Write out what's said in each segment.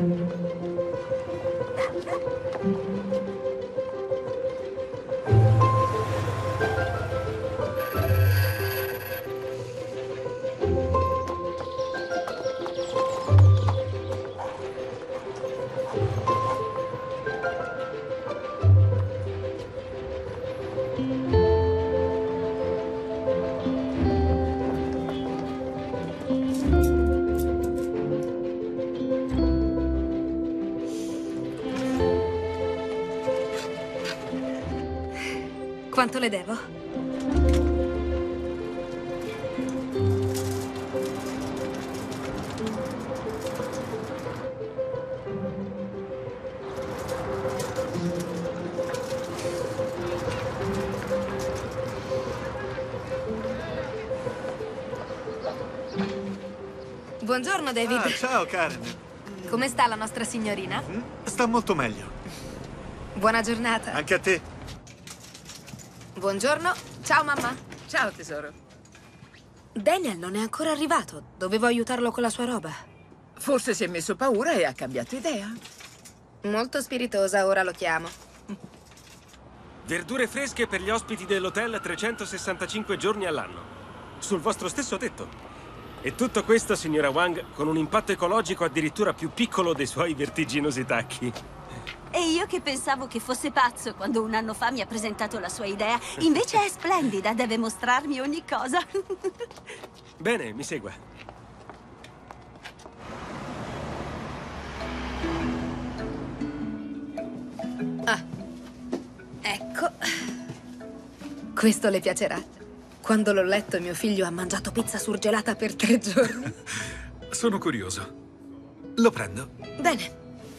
Quanto le devo? Buongiorno, David. Ah, ciao, Karen. Come sta la nostra signorina? Sta molto meglio. Buona giornata. Anche a te. Buongiorno. Ciao, mamma. Ciao, tesoro. Daniel non è ancora arrivato. Dovevo aiutarlo con la sua roba. Forse si è messo paura e ha cambiato idea. Molto spiritosa, ora lo chiamo. Verdure fresche per gli ospiti dell'hotel 365 giorni all'anno. Sul vostro stesso tetto. E tutto questo, signora Wang, con un impatto ecologico addirittura più piccolo dei suoi vertiginosi tacchi. E io che pensavo che fosse pazzo quando un anno fa mi ha presentato la sua idea. Invece è splendida, deve mostrarmi ogni cosa. Bene, mi segua. Ah, ecco. Questo le piacerà. Quando l'ho letto, mio figlio ha mangiato pizza surgelata per 3 giorni. Sono curioso. Lo prendo. Bene.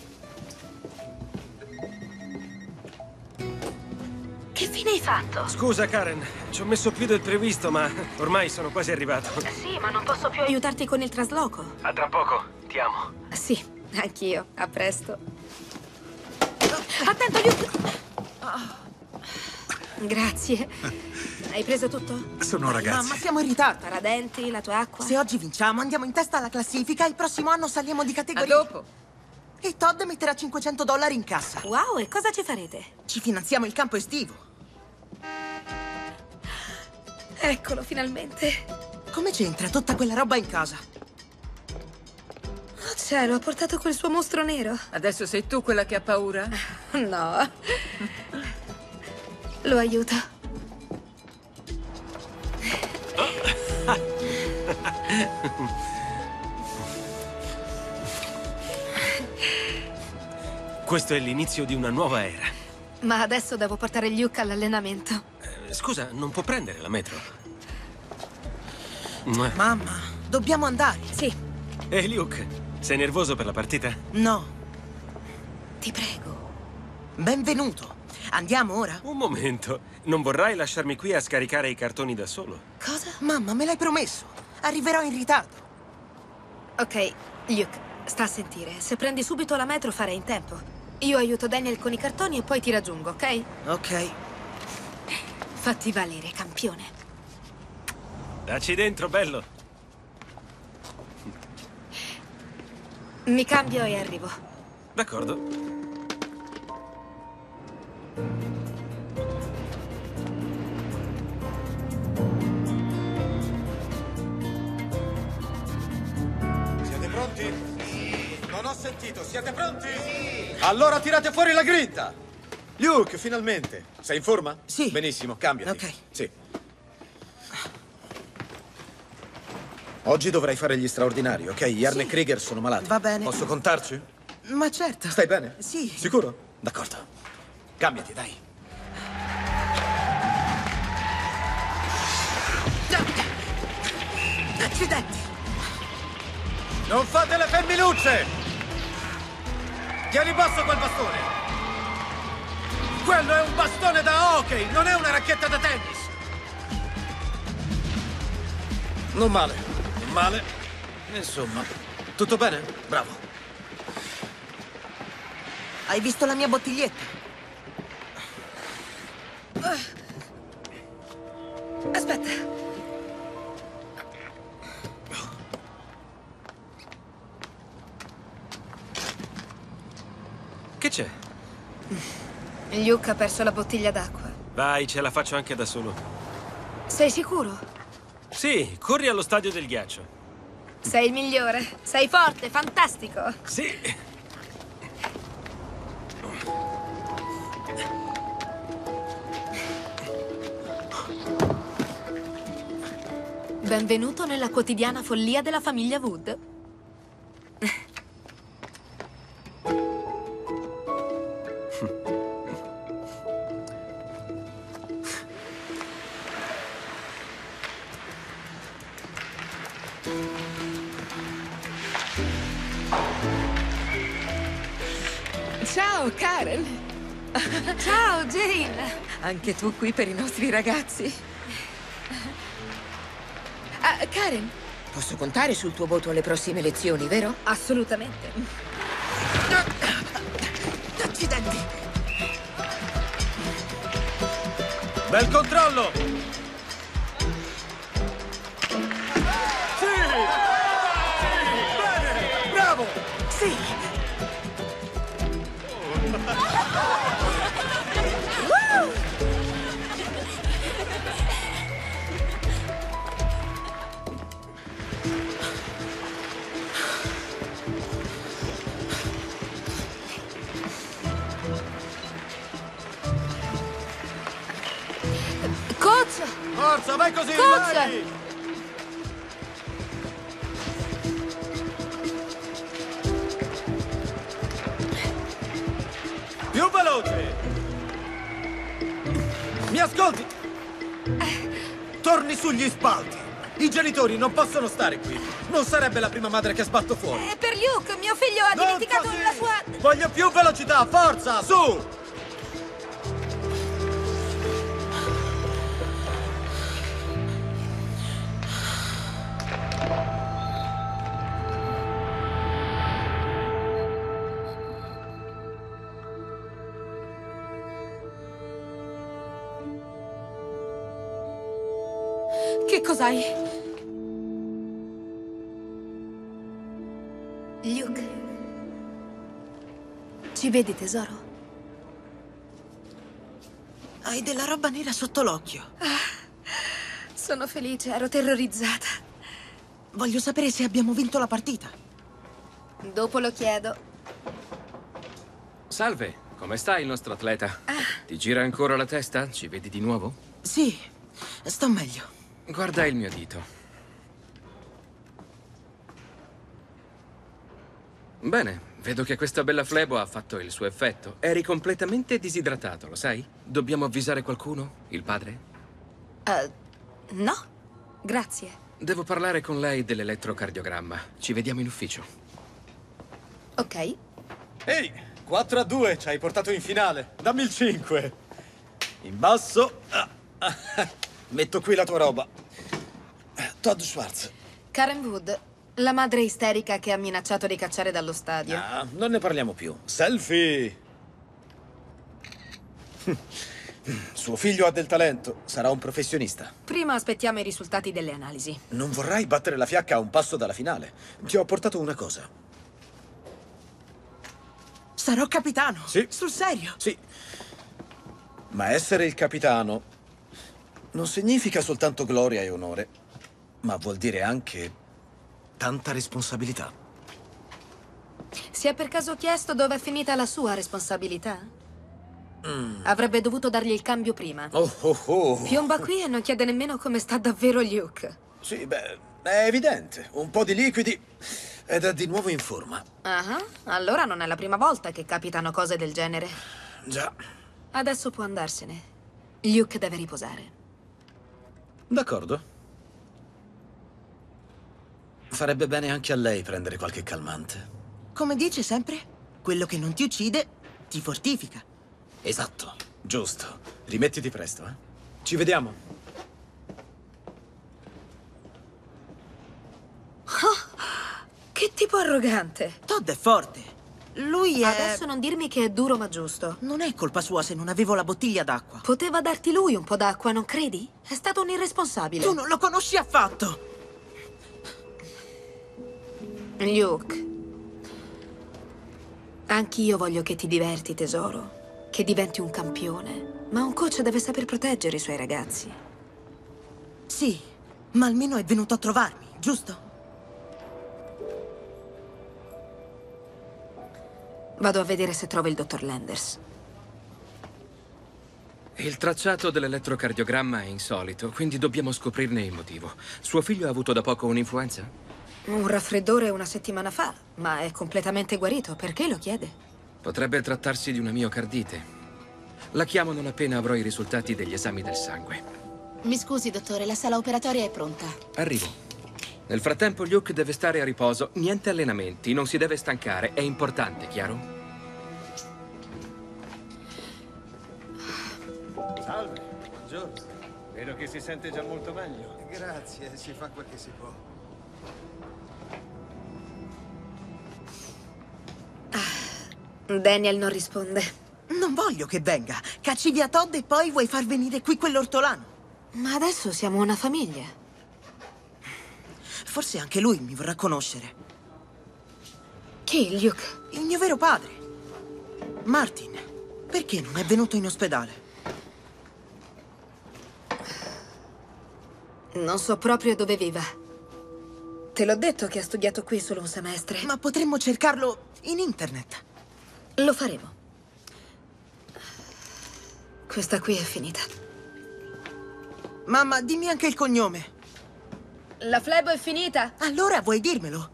Che fine hai fatto? Scusa, Karen, ci ho messo più del previsto, ma ormai sono quasi arrivato. Sì, ma non posso più aiutarti con il trasloco. A tra poco, ti amo. Sì, anch'io. A presto. Attento, Luke! Grazie. Hai preso tutto? Sono ragazzi. Mamma, siamo in ritardo. Paradenti, la tua acqua? Se oggi vinciamo, andiamo in testa alla classifica e il prossimo anno saliamo di A categoria. dopo. E Todd metterà $500 in cassa. Wow, e cosa ci farete? Ci finanziamo il campo estivo. Eccolo, finalmente. Come c'entra tutta quella roba in casa? Oh cielo, ha portato quel suo mostro nero. Adesso sei tu quella che ha paura? No. Lo aiuto. Questo è l'inizio di una nuova era. Ma adesso devo portare Luke all'allenamento. Scusa, non può prendere la metro? Mamma, dobbiamo andare. Sì, Ehi, Luke, sei nervoso per la partita? No, ti prego. benvenuto. Andiamo ora? Un momento. Non vorrai lasciarmi qui a scaricare i cartoni da solo? Cosa? Mamma, me l'hai promesso. Arriverò in ritardo. Ok, Luke, sta a sentire. Se prendi subito la metro farei in tempo. Io aiuto Daniel con i cartoni e poi ti raggiungo, ok? Ok. Fatti valere, campione. Dacci dentro, bello. Mi cambio e arrivo. D'accordo. Siete pronti? Sì. Non ho sentito, siete pronti? Sì. Allora tirate fuori la grinta. Luke, finalmente. Sei in forma? Sì. Benissimo, cambiati. Ok. Sì. Oggi dovrai fare gli straordinari, ok? Yarn e Krieger sono malati. Va bene. Posso contarci? Ma certo. Stai bene? Sì. Sicuro? D'accordo. Cambiati, dai. Accidenti. Non fate le femminucce! Tieni basso quel bastone! Quello è un bastone da hockey, non è una racchetta da tennis! Non male, non male. Insomma, tutto bene? Bravo. Hai visto la mia bottiglietta? Aspetta. Che c'è? Luke ha perso la bottiglia d'acqua. Vai, ce la faccio anche da solo. Sei sicuro? Sì, corri allo stadio del ghiaccio. Sei il migliore. Sei forte, fantastico. Sì. Benvenuto nella quotidiana follia della famiglia Wood. Ciao, Karen. Ciao, Jane. Anche tu qui per i nostri ragazzi. Karen, posso contare sul tuo voto alle prossime elezioni, vero? Assolutamente. Accidenti! Bel controllo! Sì! Bene! Bravo! Sì! Coach! Forza, vai così! Coach! Vai! Più veloce! Mi ascolti? Torni sugli spalti! I genitori non possono stare qui! Non sarebbe la prima madre che sbatto fuori! È per Luke, mio figlio ha Non dimenticato così! la sua... Voglio più velocità! Forza! Su! Che cos'hai? Luke. Ci vedi, tesoro? Hai della roba nera sotto l'occhio. Sono felice, ero terrorizzata. Voglio sapere se abbiamo vinto la partita. Dopo lo chiedo. Salve, come sta il nostro atleta? Ti gira ancora la testa? Ci vedi di nuovo? Sì, sto meglio. Guarda il mio dito. Bene, vedo che questa bella flebo ha fatto il suo effetto. Eri completamente disidratato, lo sai? Dobbiamo avvisare qualcuno? Il padre? No, grazie. Devo parlare con lei dell'elettrocardiogramma. Ci vediamo in ufficio. Ok. Ehi, 4-2, ci hai portato in finale. Dammi il 5. In basso. Metto qui la tua roba. Todd Schwartz. Karen Wood, la madre isterica che ha minacciato di cacciare dallo stadio. Ah, non ne parliamo più. Selfie! Suo figlio ha del talento, sarà un professionista. Prima aspettiamo i risultati delle analisi. Non vorrai battere la fiacca a un passo dalla finale. Ti ho portato una cosa. Sarò capitano? Sì. Sul serio? Sì. Ma essere il capitano non significa soltanto gloria e onore, ma vuol dire anche tanta responsabilità. Si è per caso chiesto dove è finita la sua responsabilità? Avrebbe dovuto dargli il cambio prima. Oh. Piomba qui e non chiede nemmeno come sta davvero Luke. Sì, beh, è evidente. Un po' di liquidi ed è di nuovo in forma. Ah, allora non è la prima volta che capitano cose del genere. Già. Adesso può andarsene. Luke deve riposare. D'accordo. Farebbe bene anche a lei prendere qualche calmante. Come dice sempre, quello che non ti uccide, ti fortifica. Esatto. Giusto. Rimettiti presto, eh? Ci vediamo. Che tipo arrogante. Todd è forte. Lui è... Adesso non dirmi che è duro ma giusto. Non è colpa sua se non avevo la bottiglia d'acqua. Poteva darti lui un po' d'acqua, non credi? È stato un irresponsabile. Tu non lo conosci affatto. Luke. Anch'io voglio che ti diverti, tesoro. Che diventi un campione. Ma un coach deve saper proteggere i suoi ragazzi. Sì, ma almeno è venuto a trovarmi, giusto? Vado a vedere se trovo il dottor Landers. Il tracciato dell'elettrocardiogramma è insolito, quindi dobbiamo scoprirne il motivo. Suo figlio ha avuto da poco un'influenza? Un raffreddore una settimana fa, ma è completamente guarito. Perché lo chiede? Potrebbe trattarsi di una miocardite. La chiamo non appena avrò i risultati degli esami del sangue. Mi scusi, dottore, la sala operatoria è pronta. Arrivo. Nel frattempo Luke deve stare a riposo, niente allenamenti, non si deve stancare, è importante, chiaro? Salve, buongiorno. Vedo che si sente già molto meglio. Grazie, si fa quel che si può. Daniel non risponde. Non voglio che venga. Cacci via Todd e poi vuoi far venire qui quell'ortolano. Ma adesso siamo una famiglia. Forse anche lui mi vorrà conoscere. Chi, Luke? Il mio vero padre. Martin. Perché non è venuto in ospedale? Non so proprio dove viva. Te l'ho detto che ha studiato qui solo un semestre. Ma potremmo cercarlo in internet. Lo faremo. Questa qui è finita. Mamma, dimmi anche il cognome. La flebo è finita. Allora vuoi dirmelo?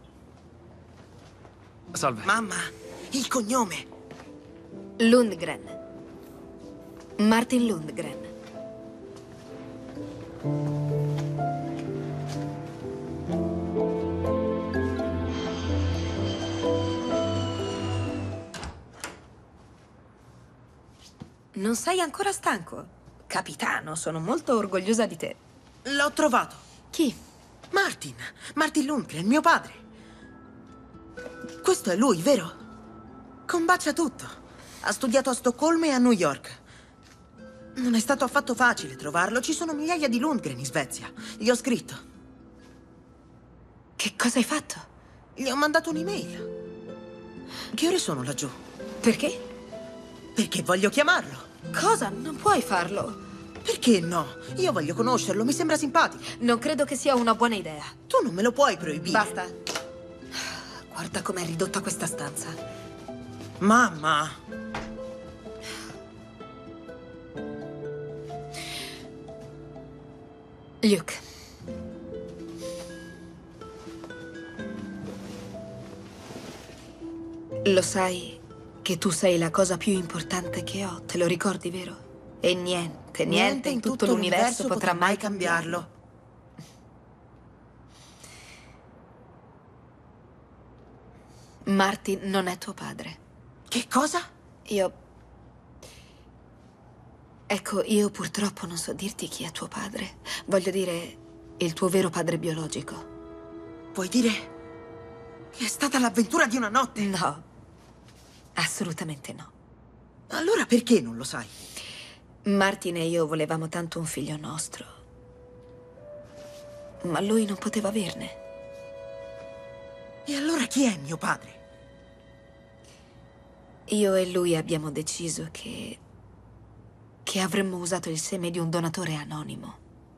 Salve. Mamma, il cognome. Lundgren. Martin Lundgren. Non sei ancora stanco? Capitano, sono molto orgogliosa di te. L'ho trovato. Chi? Martin. Martin Lundgren, mio padre. Questo è lui, vero? Combacia tutto. Ha studiato a Stoccolma e a New York. Non è stato affatto facile trovarlo. Ci sono migliaia di Lundgren in Svezia. Gli ho scritto. Che cosa hai fatto? Gli ho mandato un'email. Che ore sono laggiù? Perché? Perché voglio chiamarlo. Cosa? Non puoi farlo. Perché no? Io voglio conoscerlo, mi sembra simpatico. Non credo che sia una buona idea. Tu non me lo puoi proibire. Basta. Guarda com'è ridotta questa stanza. Mamma! Luke. Lo sai che tu sei la cosa più importante che ho, te lo ricordi, vero? E niente in tutto l'universo potrà mai cambiarlo. Martin non è tuo padre. Che cosa? Ecco, io purtroppo non so dirti chi è tuo padre. Voglio dire, il tuo vero padre biologico. Vuoi dire che è stata l'avventura di una notte? No, assolutamente no. Allora perché non lo sai? Martin e io volevamo tanto un figlio nostro. Ma lui non poteva averne. E allora chi è mio padre? Io e lui abbiamo deciso che avremmo usato il seme di un donatore anonimo.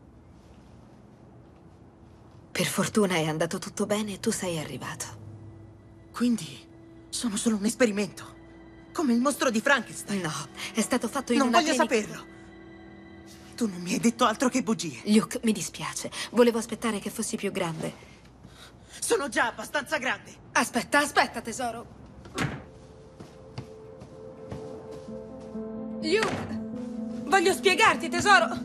Per fortuna è andato tutto bene e tu sei arrivato. Quindi sono solo un esperimento. Come il mostro di Frankenstein. No, è stato fatto in Non una voglio clinica. saperlo. Tu non mi hai detto altro che bugie. Luke, mi dispiace. Volevo aspettare che fossi più grande. Sono già abbastanza grande. Aspetta, tesoro. Luke, voglio spiegarti, tesoro.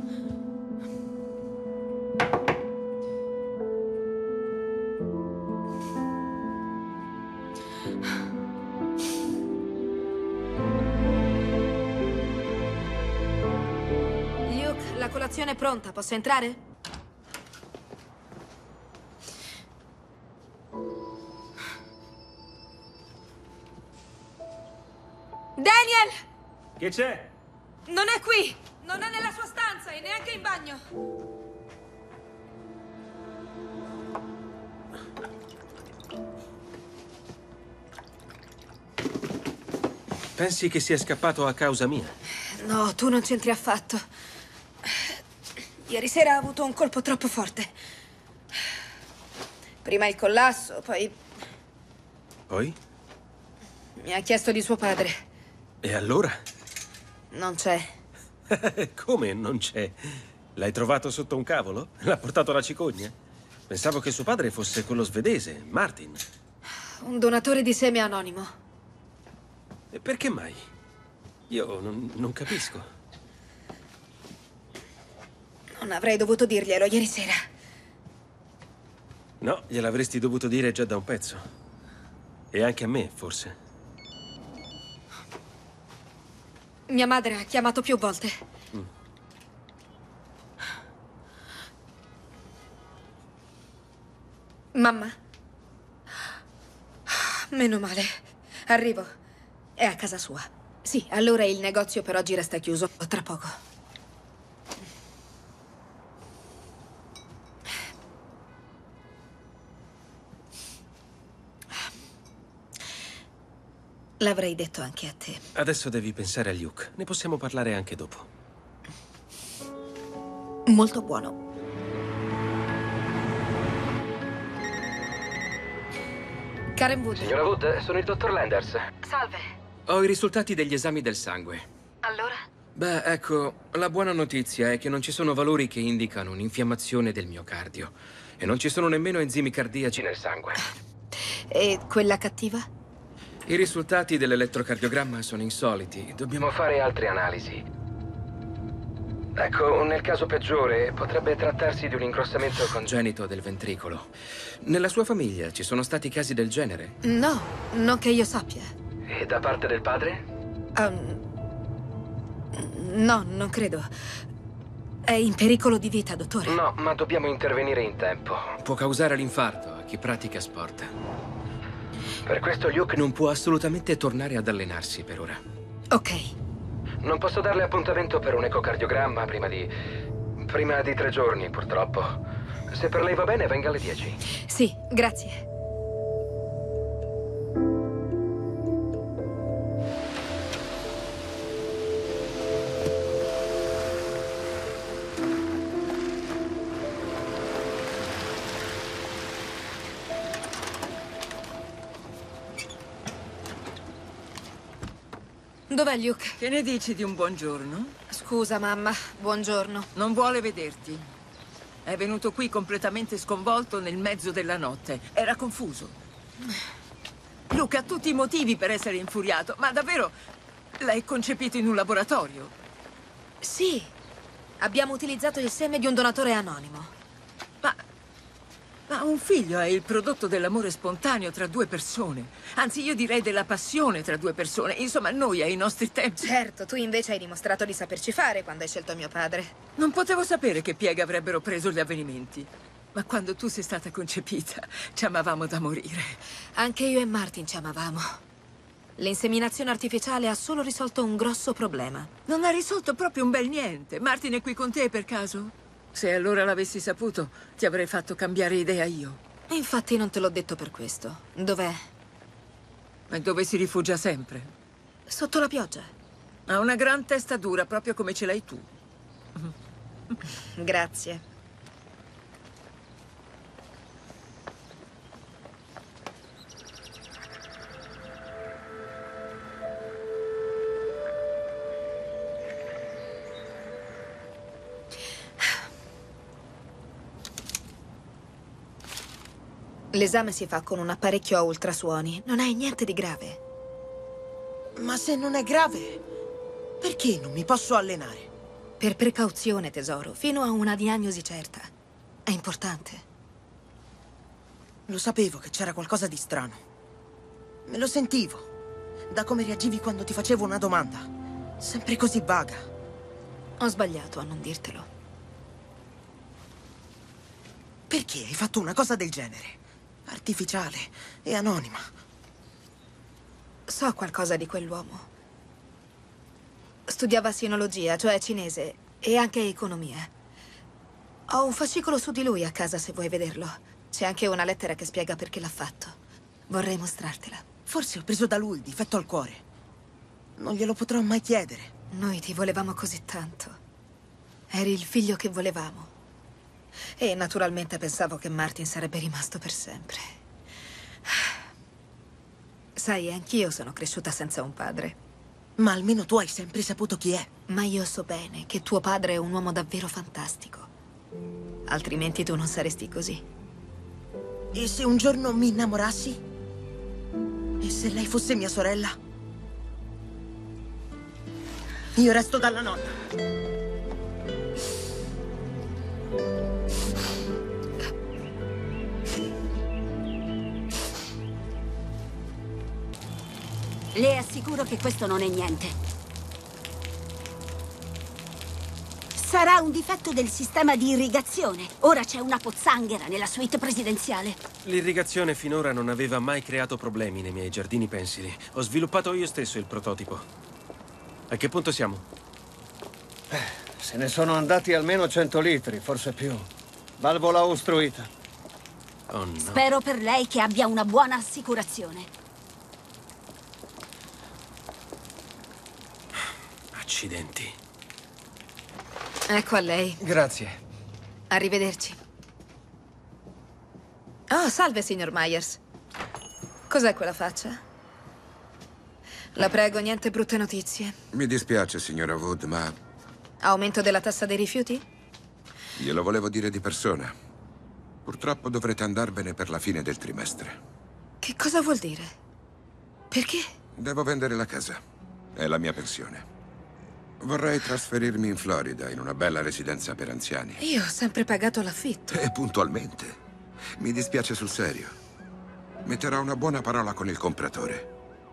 Luke, la colazione è pronta. Posso entrare? Daniel! Che c'è? Non è qui! Non è nella sua stanza e neanche in bagno! Pensi che sia scappato a causa mia? No, tu non c'entri affatto. Ieri sera ha avuto un colpo troppo forte. Prima il collasso, poi Poi? mi ha chiesto di suo padre. E allora? Non c'è. Come non c'è? L'hai trovato sotto un cavolo? L'ha portato alla cicogna? Pensavo che suo padre fosse quello svedese, Martin. Un donatore di seme anonimo. E perché mai? Io non capisco. Non avrei dovuto dirglielo ieri sera. No, gliel'avresti dovuto dire già da un pezzo. E anche a me, forse. Mia madre ha chiamato più volte. Mamma? Meno male. Arrivo. È a casa sua. Sì, allora il negozio per oggi resta chiuso. Tra poco. L'avrei detto anche a te. Adesso devi pensare a Luke. Ne possiamo parlare anche dopo. Molto buono. Karen Wood. Signora Wood, sono il dottor Landers. Salve. Ho i risultati degli esami del sangue. Allora? Beh, ecco, la buona notizia è che non ci sono valori che indicano un'infiammazione del miocardio. E non ci sono nemmeno enzimi cardiaci nel sangue. E quella cattiva? I risultati dell'elettrocardiogramma sono insoliti. Dobbiamo fare altre analisi. Ecco, nel caso peggiore potrebbe trattarsi di un ingrossamento congenito del ventricolo. Nella sua famiglia ci sono stati casi del genere? No, non che io sappia. E da parte del padre? No, non credo. È in pericolo di vita, dottore. No, ma dobbiamo intervenire in tempo. Può causare l'infarto a chi pratica sport. Per questo Luke non può assolutamente tornare ad allenarsi per ora. Ok. Non posso darle appuntamento per un ecocardiogramma prima di 3 giorni, purtroppo. Se per lei va bene, venga alle 10. Sì, grazie. Dov'è Luke? Che ne dici di un buongiorno? Scusa, mamma. Buongiorno. Non vuole vederti. È venuto qui completamente sconvolto nel mezzo della notte. Era confuso. Luke ha tutti i motivi per essere infuriato, ma davvero l'hai concepito in un laboratorio? Sì. Abbiamo utilizzato il seme di un donatore anonimo. Ma un figlio è il prodotto dell'amore spontaneo tra due persone. Anzi, io direi della passione tra due persone. Insomma, noi ai nostri tempi... Certo, tu invece hai dimostrato di saperci fare quando hai scelto mio padre. Non potevo sapere che piega avrebbero preso gli avvenimenti. Ma quando tu sei stata concepita, ci amavamo da morire. Anche io e Martin ci amavamo. L'inseminazione artificiale ha solo risolto un grosso problema. Non ha risolto proprio un bel niente. Martin è qui con te per caso? Se allora l'avessi saputo, ti avrei fatto cambiare idea io. Infatti non te l'ho detto per questo. Dov'è? E dove si rifugia sempre? Sotto la pioggia. Ha una gran testa dura, proprio come ce l'hai tu. Grazie. L'esame si fa con un apparecchio a ultrasuoni. Non hai niente di grave. Ma se non è grave, perché non mi posso allenare? Per precauzione, tesoro, fino a una diagnosi certa. È importante. Lo sapevo che c'era qualcosa di strano. Me lo sentivo. Da come reagivi quando ti facevo una domanda. Sempre così vaga. Ho sbagliato a non dirtelo. Perché hai fatto una cosa del genere? Artificiale e anonima. So qualcosa di quell'uomo. Studiava sinologia, cioè cinese, e anche economia. Ho un fascicolo su di lui a casa, se vuoi vederlo. C'è anche una lettera che spiega perché l'ha fatto. Vorrei mostrartela. Forse ho preso da lui il difetto al cuore. Non glielo potrò mai chiedere. Noi ti volevamo così tanto. Eri il figlio che volevamo. E naturalmente pensavo che Martin sarebbe rimasto per sempre. Sai, anch'io sono cresciuta senza un padre. Ma almeno tu hai sempre saputo chi è. Ma io so bene che tuo padre è un uomo davvero fantastico. Altrimenti tu non saresti così. E se un giorno mi innamorassi? E se lei fosse mia sorella? Io resto dalla nonna. Le assicuro che questo non è niente. Sarà un difetto del sistema di irrigazione. Ora c'è una pozzanghera nella suite presidenziale. L'irrigazione finora non aveva mai creato problemi nei miei giardini pensili. Ho sviluppato io stesso il prototipo. A che punto siamo? Se ne sono andati almeno 100 litri, forse più. Valvola ostruita. Oh no. Spero per lei che abbia una buona assicurazione. Accidenti. Ecco a lei. Grazie. Arrivederci. Oh, salve, signor Myers. Cos'è quella faccia? La prego, niente brutte notizie. Mi dispiace, signora Wood, ma Aumento della tassa dei rifiuti? glielo volevo dire di persona. Purtroppo dovrete andarvene per la fine del trimestre. Che cosa vuol dire? Perché? Devo vendere la casa. È la mia pensione. Vorrei trasferirmi in Florida, in una bella residenza per anziani. Io ho sempre pagato l'affitto. E puntualmente. Mi dispiace sul serio. Metterò una buona parola con il compratore.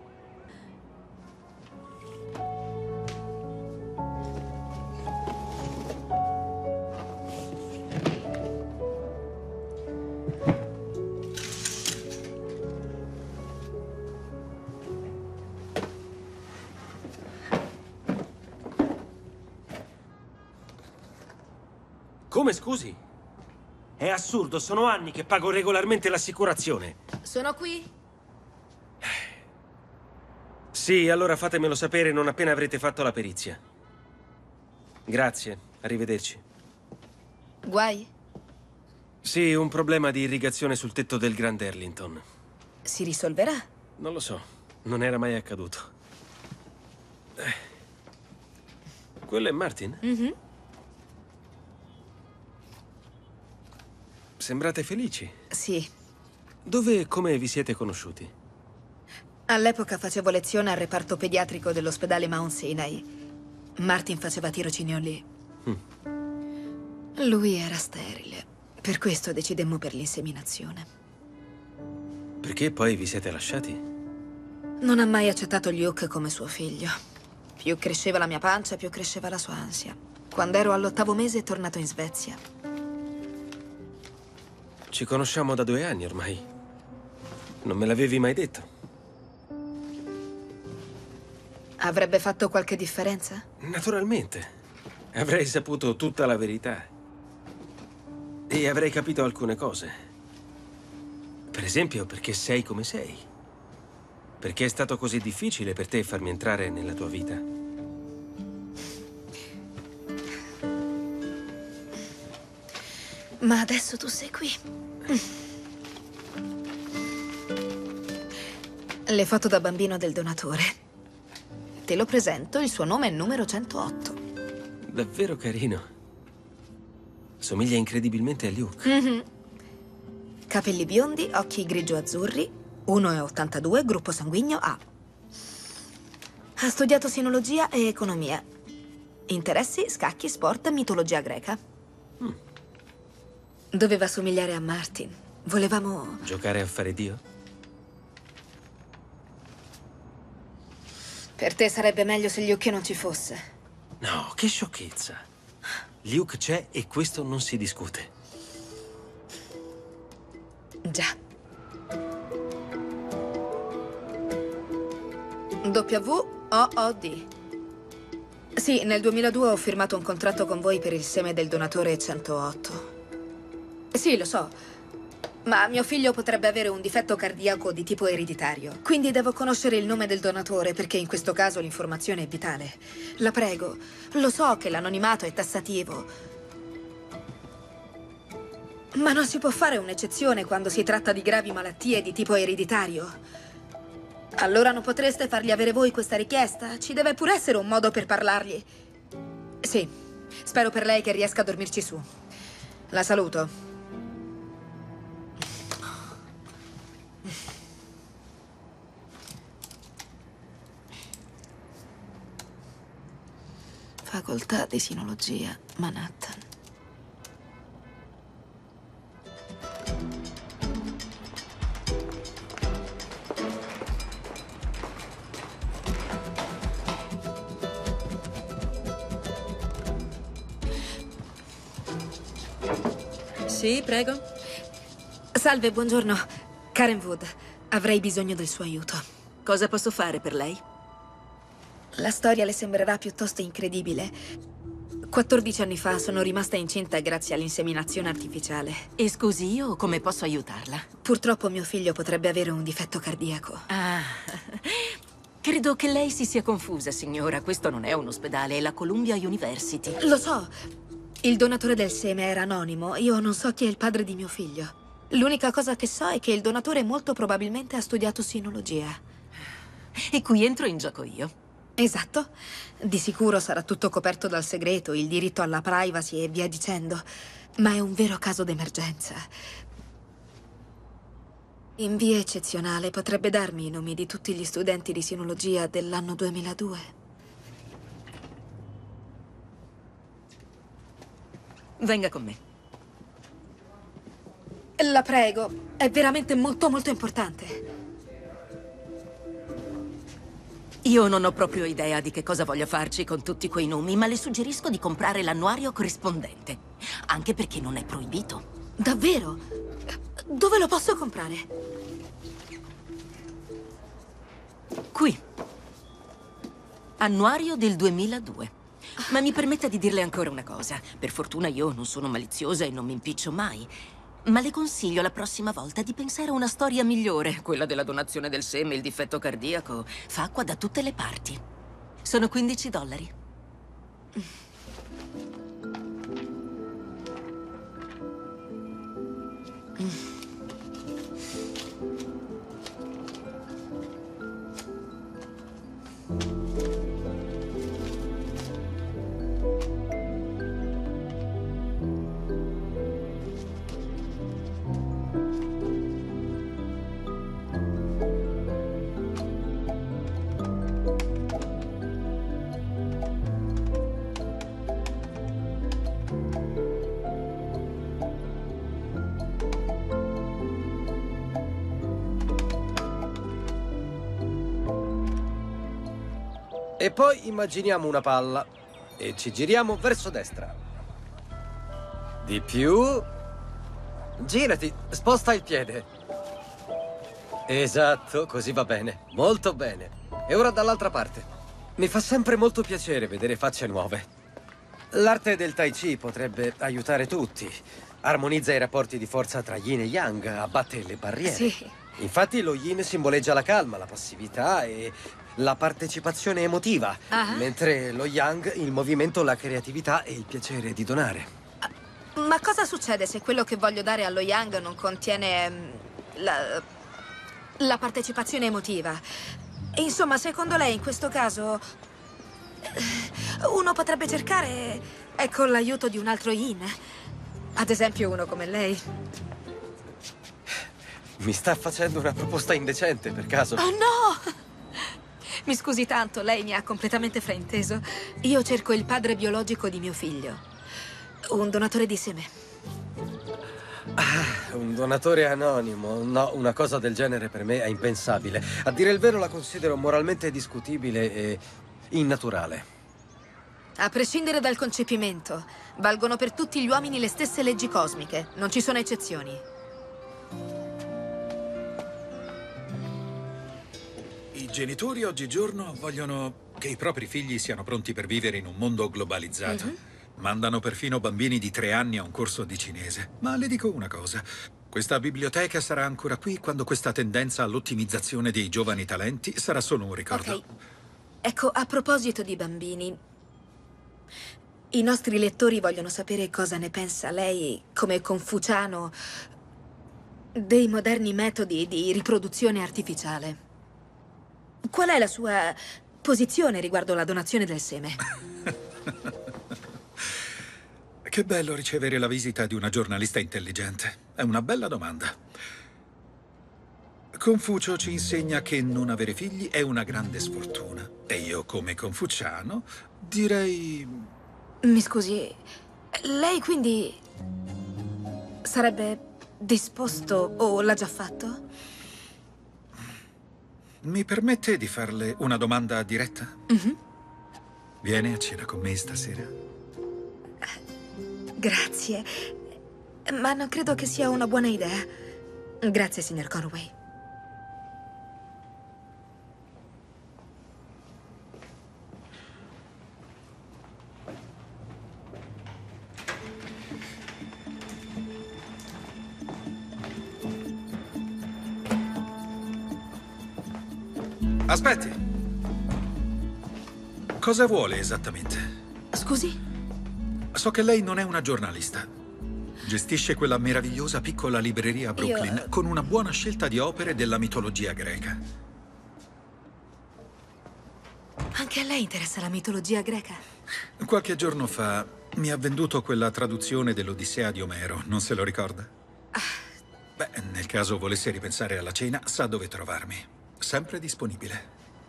Come, scusi? È assurdo, sono anni che pago regolarmente l'assicurazione. Sono qui? Sì, allora fatemelo sapere non appena avrete fatto la perizia. Grazie, arrivederci. Guai? Sì, un problema di irrigazione sul tetto del Grand Arlington. Si risolverà? Non lo so, non era mai accaduto. Quello è Martin? Mhm. Sembrate felici. Sì. Dove e come vi siete conosciuti? All'epoca facevo lezione al reparto pediatrico dell'ospedale Mount Sinai. Martin faceva tirocinio lì. Lui era sterile. Per questo decidemmo per l'inseminazione. Perché poi vi siete lasciati? Non ha mai accettato Luke come suo figlio. Più cresceva la mia pancia, più cresceva la sua ansia. Quando ero all'8° mese è tornato in Svezia. Ci conosciamo da 2 anni ormai. Non me l'avevi mai detto. Avrebbe fatto qualche differenza? Naturalmente. Avrei saputo tutta la verità. E avrei capito alcune cose. Per esempio, perché sei come sei. Perché è stato così difficile per te farmi entrare nella tua vita. Ma adesso tu sei qui. Le foto da bambino del donatore. Te lo presento, il suo nome è numero 108. Davvero carino. Somiglia incredibilmente a Luke. Capelli biondi, occhi grigio-azzurri, 1,82, gruppo sanguigno A. Ha studiato sinologia e economia. Interessi, scacchi, sport, mitologia greca. Doveva somigliare a Martin. Volevamo... Giocare a fare Dio? Per te sarebbe meglio se Luke non ci fosse. No, che sciocchezza. Luke c'è e questo non si discute. Già. WOOD. Sì, nel 2002 ho firmato un contratto con voi per il seme del donatore 108. Sì, lo so. Ma mio figlio potrebbe avere un difetto cardiaco di tipo ereditario. Quindi devo conoscere il nome del donatore, perché in questo caso l'informazione è vitale. La prego, lo so che l'anonimato è tassativo, ma non si può fare un'eccezione quando si tratta di gravi malattie di tipo ereditario. Allora non potreste fargli avere voi questa richiesta? Ci deve pure essere un modo per parlargli. Sì, spero per lei che riesca a dormirci su. La saluto. Facoltà di sinologia, Manhattan. Sì, prego. Salve, buongiorno. Karen Wood. Avrei bisogno del suo aiuto. Cosa posso fare per lei? La storia le sembrerà piuttosto incredibile. 14 anni fa sono rimasta incinta grazie all'inseminazione artificiale. E scusi, io come posso aiutarla? Purtroppo mio figlio potrebbe avere un difetto cardiaco. Ah, credo che lei si sia confusa, signora. Questo non è un ospedale, è la Columbia University. Lo so. Il donatore del seme era anonimo. Io non so chi è il padre di mio figlio. L'unica cosa che so è che il donatore molto probabilmente ha studiato sinologia. E qui entro in gioco io. Esatto. Di sicuro sarà tutto coperto dal segreto, il diritto alla privacy e via dicendo. Ma è un vero caso d'emergenza. In via eccezionale potrebbe darmi i nomi di tutti gli studenti di sinologia dell'anno 2002? Venga con me. La prego, è veramente molto molto importante. Io non ho proprio idea di che cosa voglio farci con tutti quei nomi, ma le suggerisco di comprare l'annuario corrispondente. Anche perché non è proibito. Davvero? Dove lo posso comprare? Qui. Annuario del 2002. Ma mi permetta di dirle ancora una cosa. Per fortuna io non sono maliziosa e non mi impiccio mai. Ma le consiglio la prossima volta di pensare a una storia migliore. Quella della donazione del seme, il difetto cardiaco. Fa acqua da tutte le parti. Sono $15. E poi immaginiamo una palla e ci giriamo verso destra. Di più. Girati, sposta il piede. Esatto, così va bene. Molto bene. E ora dall'altra parte. Mi fa sempre molto piacere vedere facce nuove. L'arte del Tai Chi potrebbe aiutare tutti. Armonizza i rapporti di forza tra Yin e Yang, abbatte le barriere. Sì. Infatti lo Yin simboleggia la calma, la passività e la partecipazione emotiva, mentre lo Yang il movimento, la creatività e il piacere di donare. Ma cosa succede se quello che voglio dare allo Yang non contiene la partecipazione emotiva? Insomma, secondo lei in questo caso uno potrebbe cercare, ecco, l'aiuto di un altro Yin? Ad esempio uno come lei. Mi sta facendo una proposta indecente, per caso? Oh no! Mi scusi tanto, lei mi ha completamente frainteso. Io cerco il padre biologico di mio figlio. Un donatore di seme. Ah, un donatore anonimo? No, una cosa del genere per me è impensabile. A dire il vero la considero moralmente discutibile e innaturale. A prescindere dal concepimento, valgono per tutti gli uomini le stesse leggi cosmiche. Non ci sono eccezioni. I genitori oggigiorno vogliono che i propri figli siano pronti per vivere in un mondo globalizzato. Mandano perfino bambini di 3 anni a un corso di cinese. Ma le dico una cosa. Questa biblioteca sarà ancora qui quando questa tendenza all'ottimizzazione dei giovani talenti sarà solo un ricordo. Ok. Ecco, a proposito di bambini, i nostri lettori vogliono sapere cosa ne pensa lei, come confuciano, dei moderni metodi di riproduzione artificiale. Qual è la sua posizione riguardo la donazione del seme? Che bello ricevere la visita di una giornalista intelligente. È una bella domanda. Confucio ci insegna che non avere figli è una grande sfortuna. E io, come confuciano, direi... Mi scusi, lei quindi sarebbe disposto o l'ha già fatto? Mi permette di farle una domanda diretta? Mhm. Viene a cena con me stasera? Grazie, ma non credo che sia una buona idea. Grazie, signor Conway. Aspetti. Cosa vuole esattamente? Scusi? So che lei non è una giornalista. Gestisce quella meravigliosa piccola libreria a Brooklyn con una buona scelta di opere della mitologia greca. Anche a lei interessa la mitologia greca? Qualche giorno fa mi ha venduto quella traduzione dell'Odissea di Omero, non se lo ricorda? Beh, nel caso volesse ripensare alla cena, sa dove trovarmi. Sempre disponibile.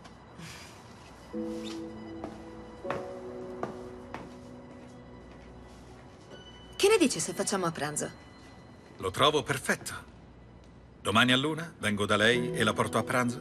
Che ne dici se facciamo a pranzo? Lo trovo perfetto. Domani all'1 vengo da lei e la porto a pranzo?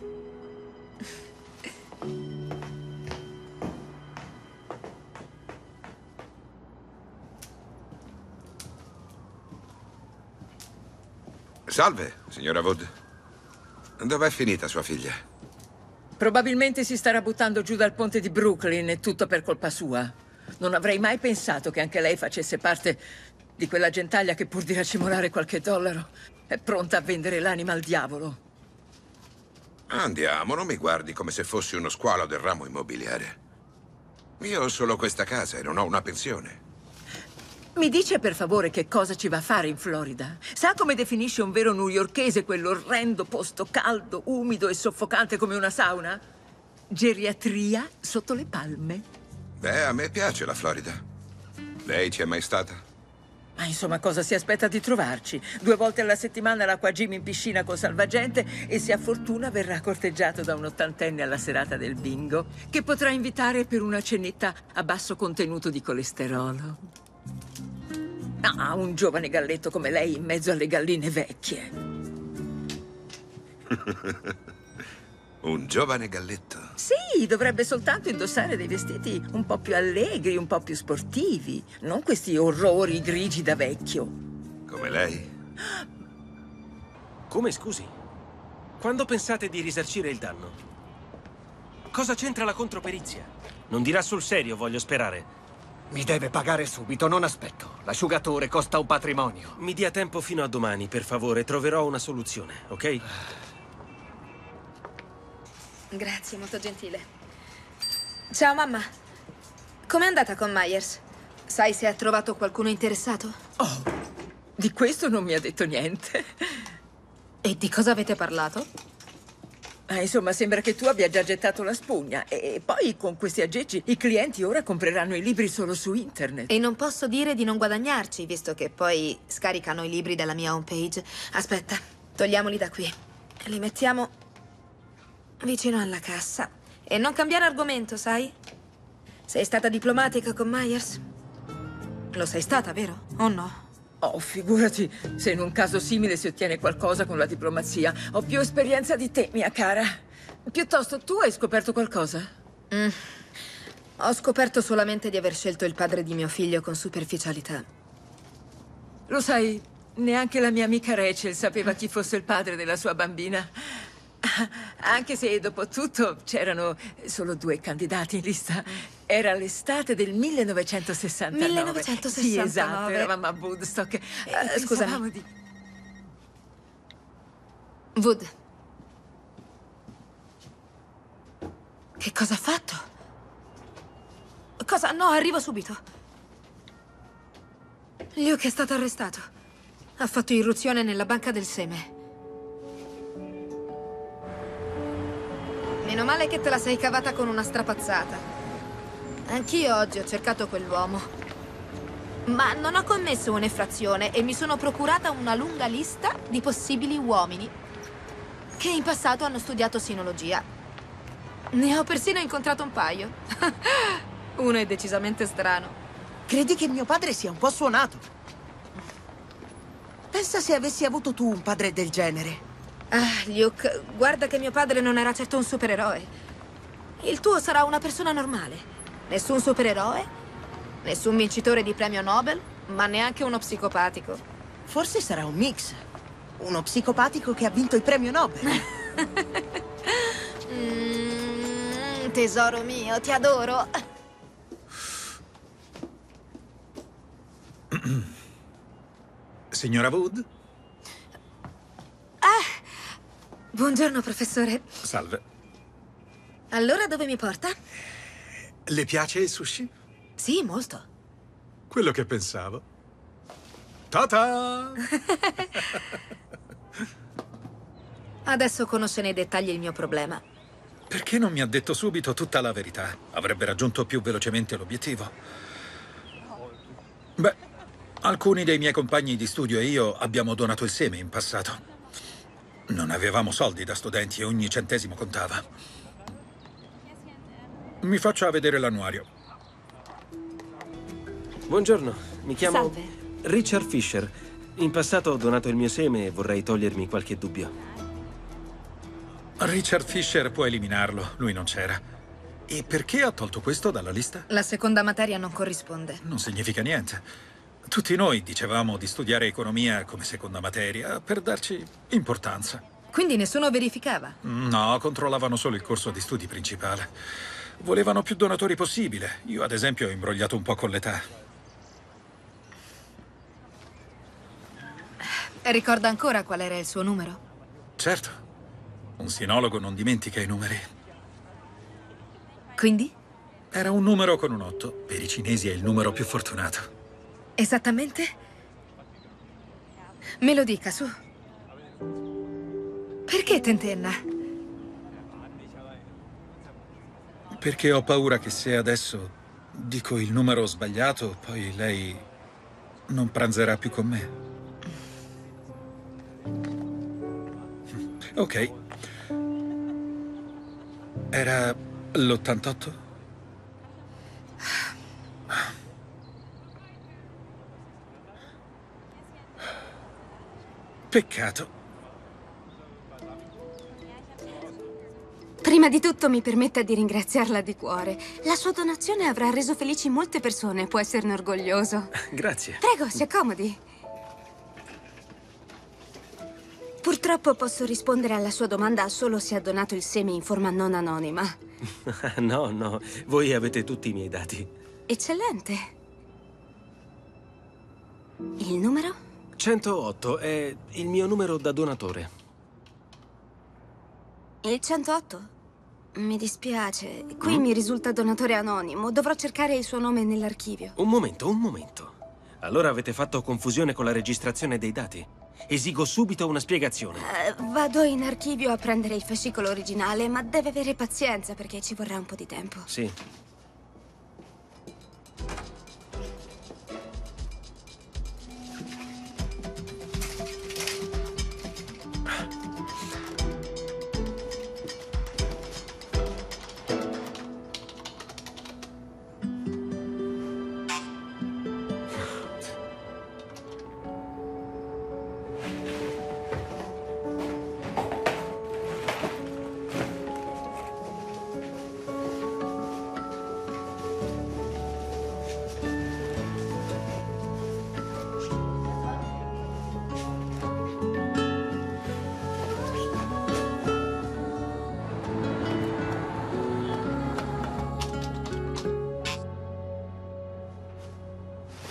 Salve, signora Wood. Dov'è finita sua figlia? Probabilmente si starà buttando giù dal ponte di Brooklyn e tutto per colpa sua. Non avrei mai pensato che anche lei facesse parte di quella gentaglia che, pur di racimolare qualche dollaro, è pronta a vendere l'anima al diavolo. Andiamo, non mi guardi come se fossi uno squalo del ramo immobiliare. Io ho solo questa casa e non ho una pensione. Mi dice per favore che cosa ci va a fare in Florida? Sa come definisce un vero newyorkese quell'orrendo posto caldo, umido e soffocante come una sauna? Geriatria sotto le palme. Beh, a me piace la Florida. Lei ci è mai stata? Ma insomma, cosa si aspetta di trovarci? 2 volte alla settimana l'acquagym in piscina con salvagente e, se ha fortuna, verrà corteggiato da un 80enne alla serata del bingo, che potrà invitare per una cenetta a basso contenuto di colesterolo. Ah, un giovane galletto come lei in mezzo alle galline vecchie. Un giovane galletto? Sì, dovrebbe soltanto indossare dei vestiti un po' più allegri, un po' più sportivi. Non questi orrori grigi da vecchio. Come lei? Come, scusi? Quando pensate di risarcire il danno? Cosa c'entra la controperizia? Non dirà sul serio, voglio sperare. Mi deve pagare subito, non aspetto. L'asciugatore costa un patrimonio. Mi dia tempo fino a domani, per favore. Troverò una soluzione, ok? Grazie, molto gentile. Ciao, mamma. Com'è andata con Myers? Sai se ha trovato qualcuno interessato? Oh, di questo non mi ha detto niente. E di cosa avete parlato? Insomma, sembra che tu abbia già gettato la spugna. E poi, con questi aggeggi, i clienti ora compreranno i libri solo su internet. E non posso dire di non guadagnarci, visto che poi scaricano i libri dalla mia homepage. Aspetta, togliamoli da qui. Li mettiamo vicino alla cassa. E non cambiare argomento, sai? Sei stata diplomatica con Myers? Lo sei stata, vero? O no? Oh, figurati se in un caso simile si ottiene qualcosa con la diplomazia. Ho più esperienza di te, mia cara. Piuttosto, tu hai scoperto qualcosa? Ho scoperto solamente di aver scelto il padre di mio figlio con superficialità. Lo sai, neanche la mia amica Rachel sapeva chi fosse il padre della sua bambina. Anche se, dopo tutto, c'erano solo 2 candidati in lista. Era l'estate del 1969. 1969. Sì, esatto, eravamo a Woodstock. Scusami. Pensavamo di... Wood. Che cosa ha fatto? Cosa? No, arrivo subito. Luke è stato arrestato. Ha fatto irruzione nella banca del seme. Meno male che te la sei cavata con una strapazzata. Anch'io oggi ho cercato quell'uomo. Ma non ho commesso un'effrazione e mi sono procurata una lunga lista di possibili uomini che in passato hanno studiato sinologia. Ne ho persino incontrato un paio. Uno è decisamente strano. Credi che mio padre sia un po' suonato? Pensa se avessi avuto tu un padre del genere. Ah, Luke, guarda che mio padre non era certo un supereroe. Il tuo sarà una persona normale. Nessun supereroe, nessun vincitore di premio Nobel, ma neanche uno psicopatico. Forse sarà un mix. Uno psicopatico che ha vinto il premio Nobel. Tesoro mio, ti adoro. Signora Wood? Buongiorno, professore. Salve. Allora dove mi porta? Le piace il sushi? Sì, molto. Quello che pensavo. Ta-ta! Adesso conosce nei dettagli il mio problema. Perché non mi ha detto subito tutta la verità? Avrebbe raggiunto più velocemente l'obiettivo. Beh, alcuni dei miei compagni di studio e io abbiamo donato il seme in passato. Non avevamo soldi da studenti e ogni centesimo contava. Mi faccia vedere l'annuario. Buongiorno, mi chiamo Salve. Richard Fisher. In passato ho donato il mio seme e vorrei togliermi qualche dubbio. Richard Fisher può eliminarlo, lui non c'era. E perché ha tolto questo dalla lista? La seconda materia non corrisponde. Non significa niente. Tutti noi dicevamo di studiare economia come seconda materia per darci importanza. Quindi nessuno verificava? No, controllavano solo il corso di studi principale. Volevano più donatori possibile. Io, ad esempio, ho imbrogliato un po' con l'età. Ricorda ancora qual era il suo numero? Certo. Un sinologo non dimentica i numeri. Quindi? Era un numero con un 8. Per i cinesi è il numero più fortunato. Esattamente? Me lo dica, su. Perché tentenna? Perché ho paura che se adesso dico il numero sbagliato, poi lei non pranzerà più con me. Ok. Era l'88? Peccato. Prima di tutto mi permetta di ringraziarla di cuore. La sua donazione avrà reso felici molte persone, può esserne orgoglioso. Grazie. Prego, si accomodi. Purtroppo posso rispondere alla sua domanda solo se ha donato il seme in forma non anonima. No, voi avete tutti i miei dati. Eccellente. Il numero? 108 è il mio numero da donatore. Il 108? Mi dispiace. Qui mi risulta donatore anonimo. Dovrò cercare il suo nome nell'archivio. Un momento. Allora avete fatto confusione con la registrazione dei dati? Esigo subito una spiegazione. Vado in archivio a prendere il fascicolo originale, ma deve avere pazienza perché ci vorrà un po' di tempo. Sì.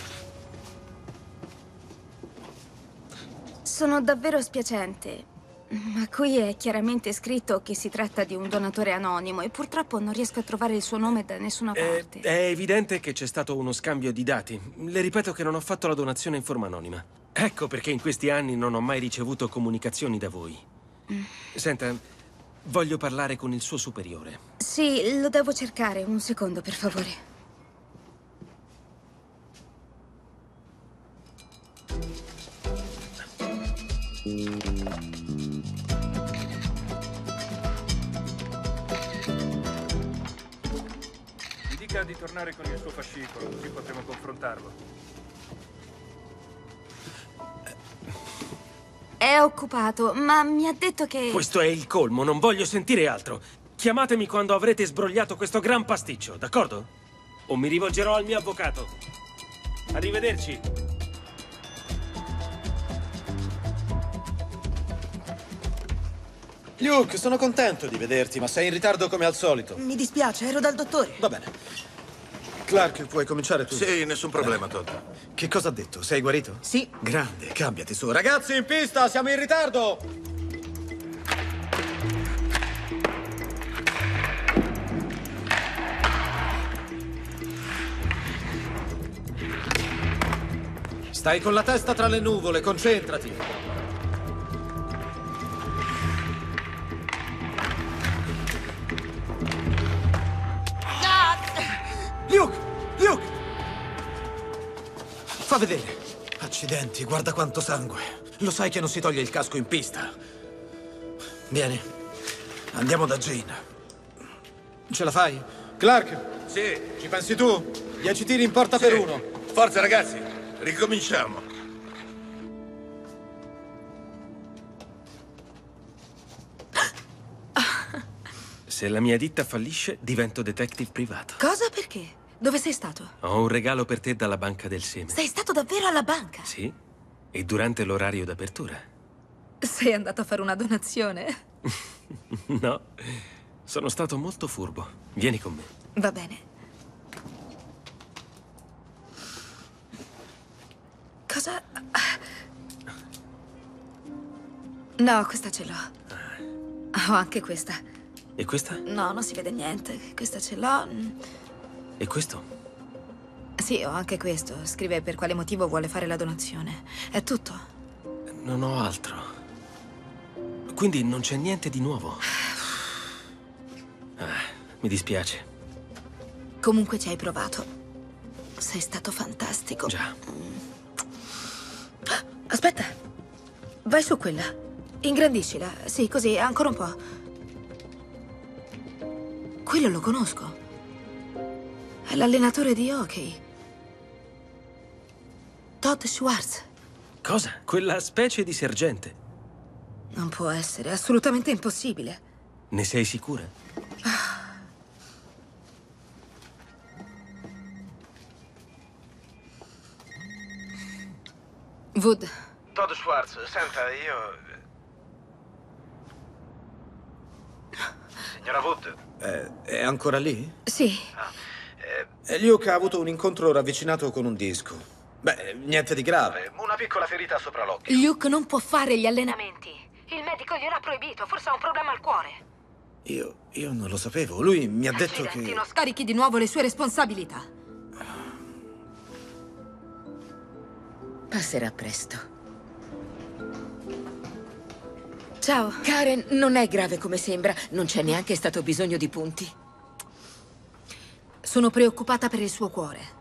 Sono davvero spiacente, Ma qui è chiaramente scritto che si tratta di un donatore anonimo e purtroppo non riesco a trovare il suo nome da nessuna parte. È evidente che c'è stato uno scambio di dati. Le ripeto che non ho fatto la donazione in forma anonima. Ecco perché in questi anni non ho mai ricevuto comunicazioni da voi. Senta, voglio parlare con il suo superiore. Sì, lo devo cercare. Un secondo, per favore. Mi dica di tornare con il suo fascicolo, così potremo confrontarlo. È occupato, ma mi ha detto che... Questo è il colmo, non voglio sentire altro. Chiamatemi quando avrete sbrogliato questo gran pasticcio, d'accordo? O mi rivolgerò al mio avvocato. Arrivederci. Luke, sono contento di vederti, ma sei in ritardo come al solito. Mi dispiace, ero dal dottore. Va bene. Clark, puoi cominciare tu? Sì, nessun problema, Todd. Che cosa ha detto? Sei guarito? Sì. Grande, cambiati su. Ragazzi, in pista, siamo in ritardo! Stai con la testa tra le nuvole, concentrati. Luke! Luke! Fa vedere. Accidenti, guarda quanto sangue. Lo sai che non si toglie il casco in pista. Vieni. Andiamo da Jane. Ce la fai? Clark? Sì. Ci pensi tu? 10 tiri in porta Sì. per uno. Forza, ragazzi. Ricominciamo. Se la mia ditta fallisce, divento detective privato. Cosa? Perché? Dove sei stato? Ho un regalo per te dalla banca del seme. Sei stato davvero alla banca? Sì? E durante l'orario d'apertura? Sei andato a fare una donazione? No. Sono stato molto furbo. Vieni con me. Va bene. Cosa? No, questa ce l'ho. Ho anche questa. E questa? No, non si vede niente. Questa ce l'ho. E questo? Sì, ho anche questo. Scrive per quale motivo vuole fare la donazione. È tutto. Non ho altro. Quindi non c'è niente di nuovo. Mi dispiace. Comunque ci hai provato. Sei stato fantastico. Già. Aspetta. Vai su quella. Ingrandiscila. Sì, così, ancora un po'. Quello lo conosco. È l'allenatore di hockey. Todd Schwartz. Cosa? Quella specie di sergente. Non può essere, è assolutamente impossibile. Ne sei sicura? Wood. Todd Schwartz, senta, io... Signora Wood? È ancora lì? Sì. Luke ha avuto un incontro ravvicinato con un disco. Beh, niente di grave. Una piccola ferita sopra l'occhio. Luke non può fare gli allenamenti. Il medico gliel'ha proibito, forse ha un problema al cuore. Io non lo sapevo. Lui mi ha detto Accidenti, che... non scarichi di nuovo le sue responsabilità. Passerà presto. Ciao. Karen, non è grave come sembra. Non c'è neanche stato bisogno di punti. Sono preoccupata per il suo cuore.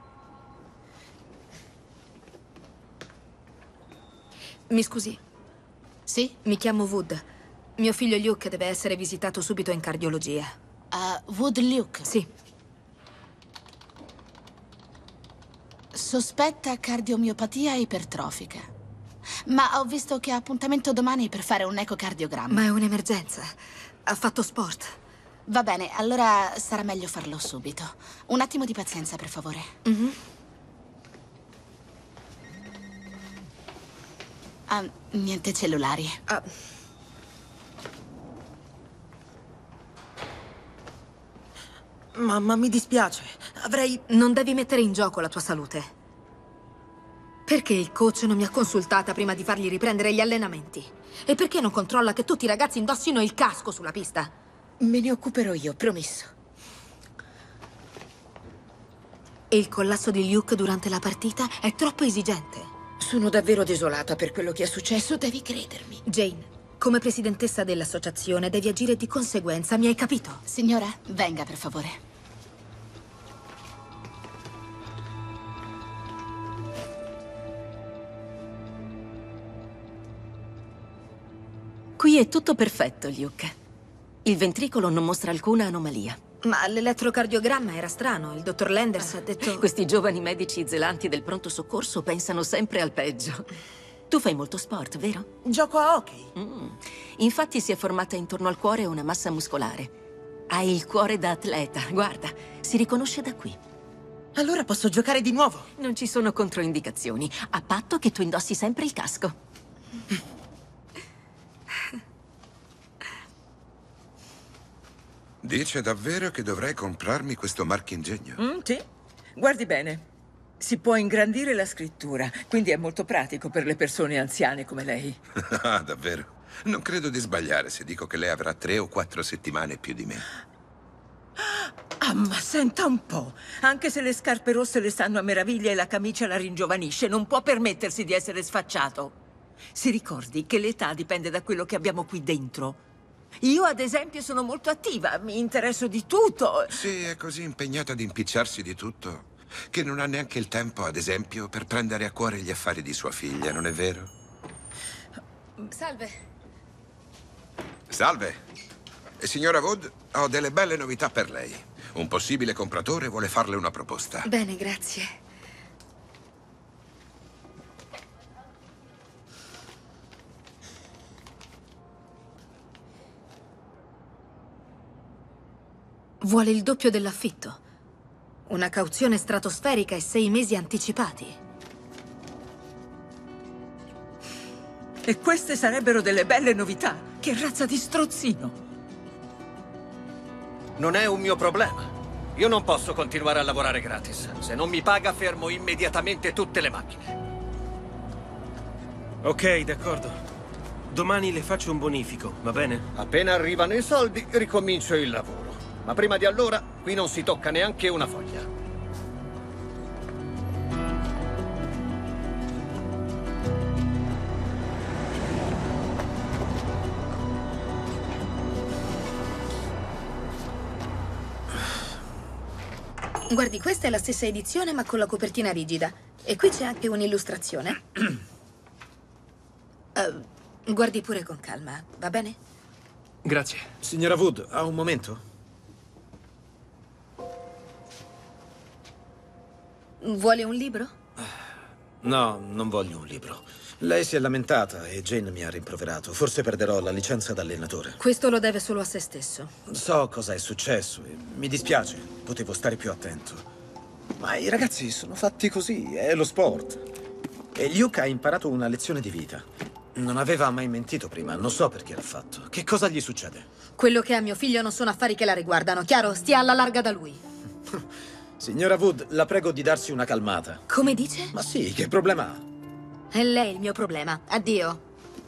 Mi scusi? Sì? Mi chiamo Wood. Mio figlio Luke deve essere visitato subito in cardiologia. Wood Luke? Sì. Sospetta cardiomiopatia ipertrofica. Ma ho visto che ha appuntamento domani per fare un ecocardiogramma. Ma è un'emergenza. Ha fatto sport. Va bene, allora sarà meglio farlo subito. Un attimo di pazienza, per favore. Niente cellulari. Mamma, mi dispiace. Avrei... Non devi mettere in gioco la tua salute. Perché il coach non mi ha consultata prima di fargli riprendere gli allenamenti? E perché non controlla che tutti i ragazzi indossino il casco sulla pista? Me ne occuperò io, promesso. E il collasso di Luke durante la partita è troppo esigente. Sono davvero desolata per quello che è successo, devi credermi. Jane, come presidentessa dell'associazione devi agire di conseguenza, mi hai capito? Signora, venga per favore. Qui è tutto perfetto, Luke. Il ventricolo non mostra alcuna anomalia. Ma l'elettrocardiogramma era strano. Il dottor Landers ha detto... Questi giovani medici zelanti del pronto soccorso pensano sempre al peggio. Tu fai molto sport, vero? Gioco a hockey. Infatti si è formata intorno al cuore una massa muscolare. Hai il cuore da atleta, guarda, si riconosce da qui. Allora posso giocare di nuovo? Non ci sono controindicazioni, a patto che tu indossi sempre il casco. Dice davvero che dovrei comprarmi questo marchingegno? Sì. Guardi bene. Si può ingrandire la scrittura, quindi è molto pratico per le persone anziane come lei. Ah, davvero? Non credo di sbagliare se dico che lei avrà 3 o 4 settimane più di me. Ah, ma senta un po'. Anche se le scarpe rosse le stanno a meraviglia e la camicia la ringiovanisce, non può permettersi di essere sfacciato. Si ricordi che l'età dipende da quello che abbiamo qui dentro. Io, ad esempio, sono molto attiva, mi interesso di tutto. Sì, è così impegnata ad impicciarsi di tutto che non ha neanche il tempo, ad esempio, per prendere a cuore gli affari di sua figlia, non è vero? Salve. Salve. Signora Wood, ho delle belle novità per lei. Un possibile compratore vuole farle una proposta. Bene, grazie. Vuole il doppio dell'affitto. Una cauzione stratosferica e 6 mesi anticipati. E queste sarebbero delle belle novità. Che razza di strozzino. Non è un mio problema. Io non posso continuare a lavorare gratis. Se non mi paga, fermo immediatamente tutte le macchine. Ok, d'accordo. Domani le faccio un bonifico, va bene? Appena arrivano i soldi, ricomincio il lavoro. Ma prima di allora, qui non si tocca neanche una foglia. Guardi, questa è la stessa edizione, ma con la copertina rigida. E qui c'è anche un'illustrazione. Guardi pure con calma, va bene? Grazie. Signora Wood, ha un momento? Vuole un libro? No, non voglio un libro. Lei si è lamentata e Jane mi ha rimproverato. Forse perderò la licenza da allenatore. Questo lo deve solo a se stesso. So cosa è successo e mi dispiace. Potevo stare più attento. Ma i ragazzi sono fatti così, è lo sport. E Luke ha imparato una lezione di vita. Non aveva mai mentito prima, non so perché l'ha fatto. Che cosa gli succede? Quello che ha mio figlio non sono affari che la riguardano, chiaro? Stia alla larga da lui. Signora Wood, la prego di darsi una calmata. Come dice? Ma sì, che problema ha? È lei il mio problema. Addio.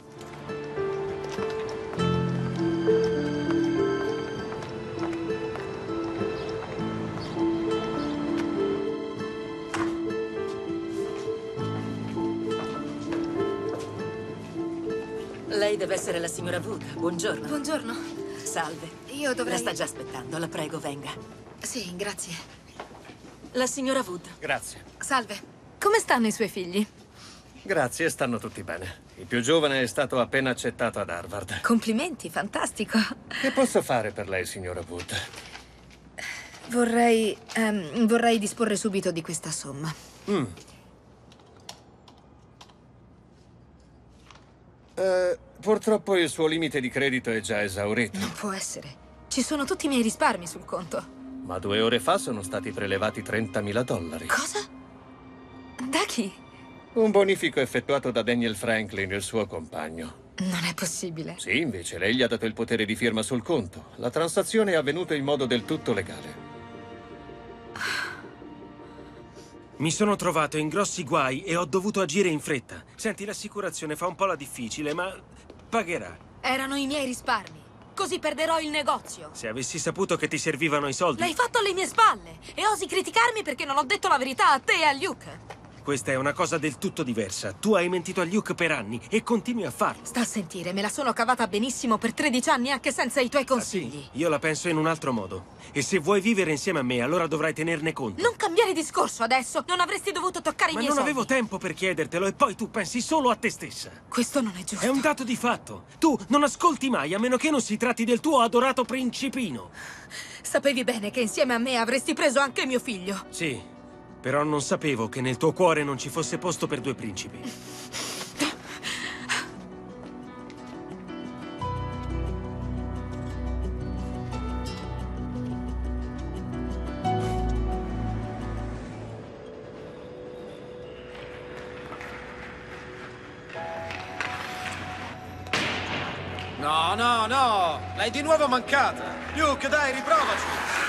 Lei deve essere la signora Wood. Buongiorno. Buongiorno. Salve. Io dovrei... La sta già aspettando, la prego, venga. Sì, grazie. La signora Wood. Grazie. Salve. Come stanno i suoi figli? Grazie, stanno tutti bene. Il più giovane è stato appena accettato ad Harvard. Complimenti, fantastico. Che posso fare per lei, signora Wood? Vorrei disporre subito di questa somma. Purtroppo il suo limite di credito è già esaurito. Non può essere. Ci sono tutti i miei risparmi sul conto. Ma 2 ore fa sono stati prelevati $30.000. Cosa? Da chi? Un bonifico effettuato da Daniel Franklin, il suo compagno. Non è possibile. Sì, invece, lei gli ha dato il potere di firma sul conto. La transazione è avvenuta in modo del tutto legale. Mi sono trovato in grossi guai e ho dovuto agire in fretta. Senti, l'assicurazione fa un po' la difficile, ma pagherà. Erano i miei risparmi. Così perderò il negozio. Se avessi saputo che ti servivano i soldi... L'hai fatto alle mie spalle e osi criticarmi perché non ho detto la verità a te e a Luke. Questa è una cosa del tutto diversa. Tu hai mentito a Luke per anni e continui a farlo. Sta a sentire, me la sono cavata benissimo per 13 anni anche senza i tuoi consigli. Ah, sì? Io la penso in un altro modo. E se vuoi vivere insieme a me, allora dovrai tenerne conto. Non cambiare discorso adesso. Non avresti dovuto toccare i Ma miei non soldi. avevo tempo per chiedertelo e poi tu pensi solo a te stessa. Questo non è giusto. È un dato di fatto. Tu non ascolti mai, a meno che non si tratti del tuo adorato principino. Sapevi bene che insieme a me avresti preso anche mio figlio. Sì, però non sapevo che nel tuo cuore non ci fosse posto per 2 principi. No, no, no! L'hai di nuovo mancata! Luke, dai, riprovaci!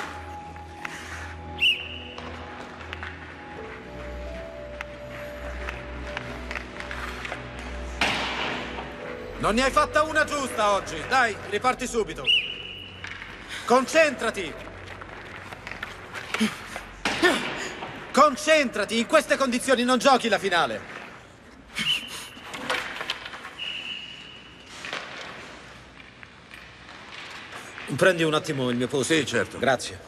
Non ne hai fatta una giusta oggi! Dai, riparti subito! Concentrati! Concentrati! In queste condizioni non giochi la finale! Prendi un attimo il mio posto. Sì, certo. Grazie.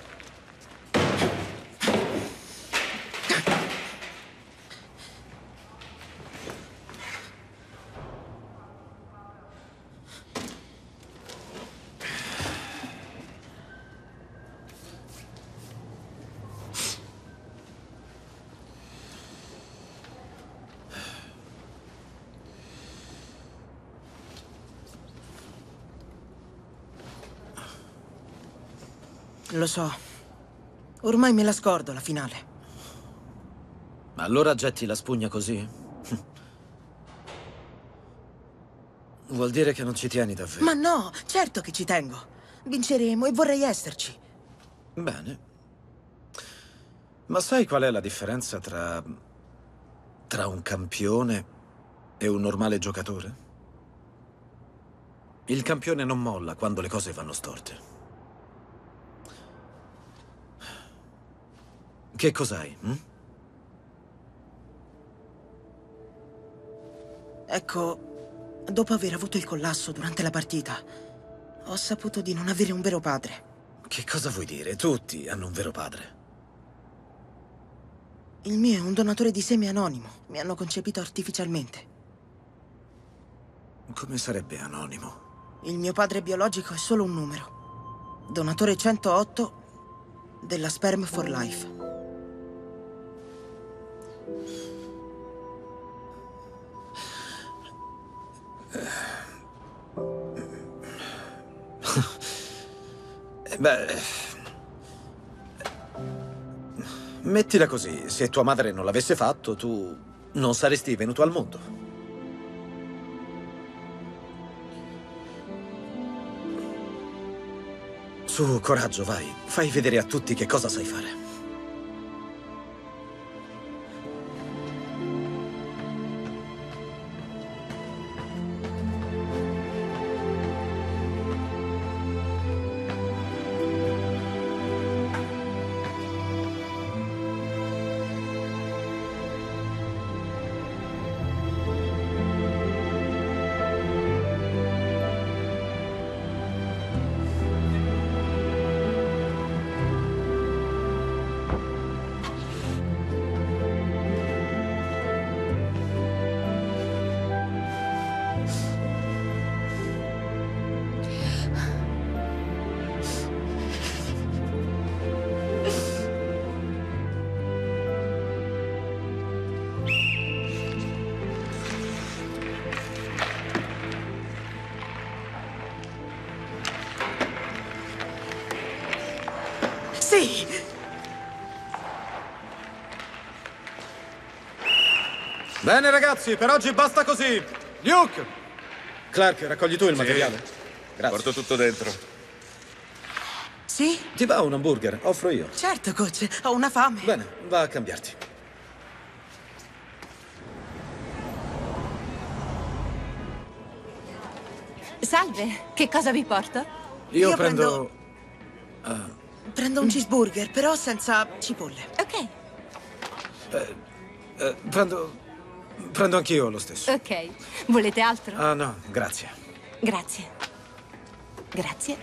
Lo so. Ormai me la scordo, la finale. Ma allora getti la spugna così? Vuol dire che non ci tieni davvero. Ma no, certo che ci tengo. Vinceremo e vorrei esserci. Bene. Ma sai qual è la differenza tra un campione e un normale giocatore? Il campione non molla quando le cose vanno storte. Che cos'hai? Ecco, dopo aver avuto il collasso durante la partita, ho saputo di non avere un vero padre. Che cosa vuoi dire? Tutti hanno un vero padre. Il mio è un donatore di semi anonimo. Mi hanno concepito artificialmente. Come sarebbe anonimo? Il mio padre biologico è solo un numero. Donatore 108 della Sperm for Life. Beh, mettila così, se tua madre non l'avesse fatto, tu non saresti venuto al mondo. Su, coraggio, vai. Fai vedere a tutti che cosa sai fare. Sì! Bene ragazzi, per oggi basta così. Luke! Clark, raccogli tu il materiale. Grazie. Porto tutto dentro. Sì? Ti va un hamburger? Offro io. Certo, coach. Ho una fame. Bene, va a cambiarti. Salve, che cosa vi porto? Io prendo... Prendo un cheeseburger, però senza cipolle. Ok. Prendo anch'io lo stesso. Ok. Volete altro? Ah, no, grazie. Grazie. Grazie.